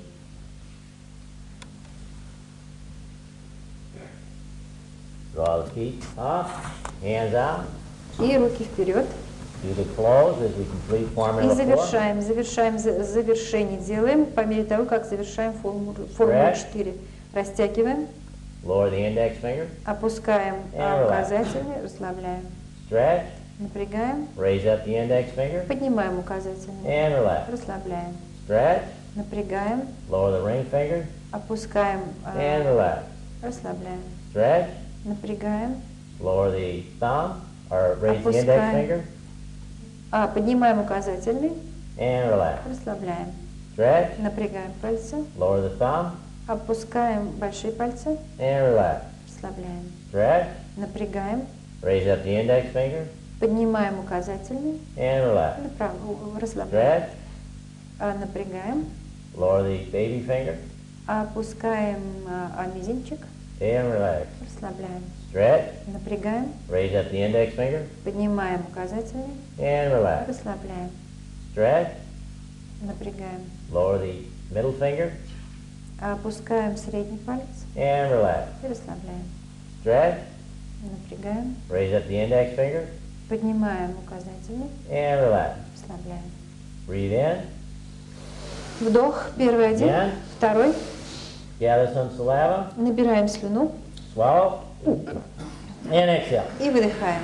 Speaker 2: Draw the feet up, hands out.
Speaker 1: И руки вперед.
Speaker 2: Do the close as we complete
Speaker 1: И
Speaker 2: formula four.
Speaker 1: завершаем, завершаем, за- завершение делаем по мере того, как завершаем формулу, формулу
Speaker 2: Stretch.
Speaker 1: четыре. Растягиваем,
Speaker 2: Lower the index finger,
Speaker 1: опускаем а,
Speaker 2: And relax.
Speaker 1: указательный, расслабляем.
Speaker 2: stretch,
Speaker 1: Напрягаем,
Speaker 2: raise up the index finger,
Speaker 1: поднимаем указательный,
Speaker 2: and relax.
Speaker 1: расслабляем.
Speaker 2: Stretch,
Speaker 1: Напрягаем,
Speaker 2: lower the ring finger,
Speaker 1: опускаем, а,
Speaker 2: and relax.
Speaker 1: расслабляем.
Speaker 2: Stretch,
Speaker 1: Напрягаем,
Speaker 2: lower the thumb, or raise the index
Speaker 1: Опускаем.
Speaker 2: finger,
Speaker 1: а, поднимаем указательный,
Speaker 2: and relax.
Speaker 1: расслабляем.
Speaker 2: Stretch,
Speaker 1: Напрягаем пальцы,
Speaker 2: lower the thumb,
Speaker 1: опускаем большие пальцы,
Speaker 2: and relax.
Speaker 1: расслабляем.
Speaker 2: Stretch,
Speaker 1: Напрягаем,
Speaker 2: raise up the index finger,
Speaker 1: поднимаем указательный,
Speaker 2: and relax.
Speaker 1: направо, у- расслабляем.
Speaker 2: Stretch,
Speaker 1: А, напрягаем,
Speaker 2: lower the baby finger,
Speaker 1: опускаем а, а, мизинчик,
Speaker 2: and relax.
Speaker 1: расслабляем.
Speaker 2: Stretch,
Speaker 1: Напрягаем,
Speaker 2: raise up the index finger,
Speaker 1: поднимаем указательный,
Speaker 2: and relax.
Speaker 1: расслабляем.
Speaker 2: Stretch,
Speaker 1: Напрягаем,
Speaker 2: lower the middle finger,
Speaker 1: опускаем средний палец
Speaker 2: and relax.
Speaker 1: и расслабляем.
Speaker 2: Stretch,
Speaker 1: Напрягаем,
Speaker 2: raise up the index finger,
Speaker 1: поднимаем указательный,
Speaker 2: and relax.
Speaker 1: расслабляем.
Speaker 2: Breathe in,
Speaker 1: Вдох, первый один,
Speaker 2: Again.
Speaker 1: второй,
Speaker 2: gather some saliva,
Speaker 1: набираем слюну
Speaker 2: swallow, and exhale.
Speaker 1: и выдыхаем.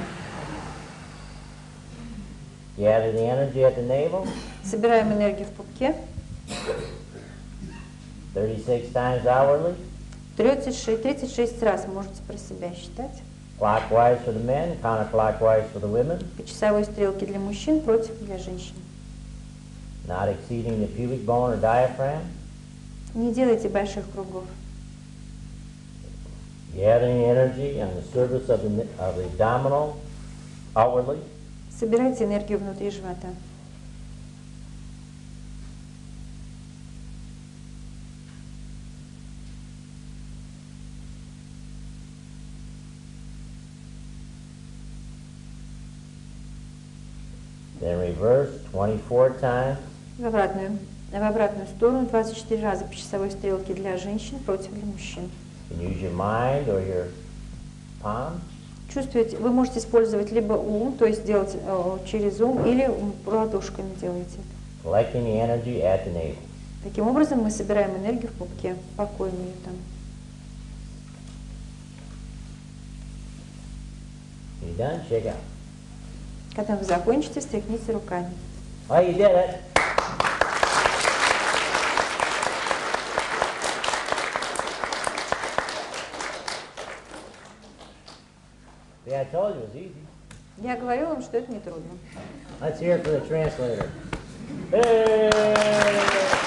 Speaker 2: Gather the energy at the navel,
Speaker 1: Собираем энергию в пупке,
Speaker 2: thirty-six times outwardly.
Speaker 1: тридцать шесть, тридцать шесть раз можете про себя считать.
Speaker 2: Clockwise for the men, counterclockwise for the women.
Speaker 1: По часовой стрелке для мужчин, против для женщин.
Speaker 2: Not exceeding the pubic bone or diaphragm.
Speaker 1: Не делайте больших кругов.
Speaker 2: Gathering energy on the surface of the, of the abdominal outwardly.
Speaker 1: Собирайте энергию внутри живота.
Speaker 2: Then reverse twenty-four times.
Speaker 1: В обратную, в обратную сторону двадцать четыре раза по часовой стрелке для женщин, против для мужчин.
Speaker 2: You can use your mind or your palm.
Speaker 1: Чувствуете, вы можете использовать либо ум, то есть делать э, через ум, или ладошками делаете.
Speaker 2: Collecting the energy at the navel.
Speaker 1: Таким образом мы собираем энергию в пупке, покоим ее там.
Speaker 2: You done? Shake out.
Speaker 1: Когда вы закончите, встряхните руками.
Speaker 2: Oh, you did it. See, I told you it was easy.
Speaker 1: Я говорю вам, что это нетрудно.
Speaker 2: Let's hear it for the translator. Hey!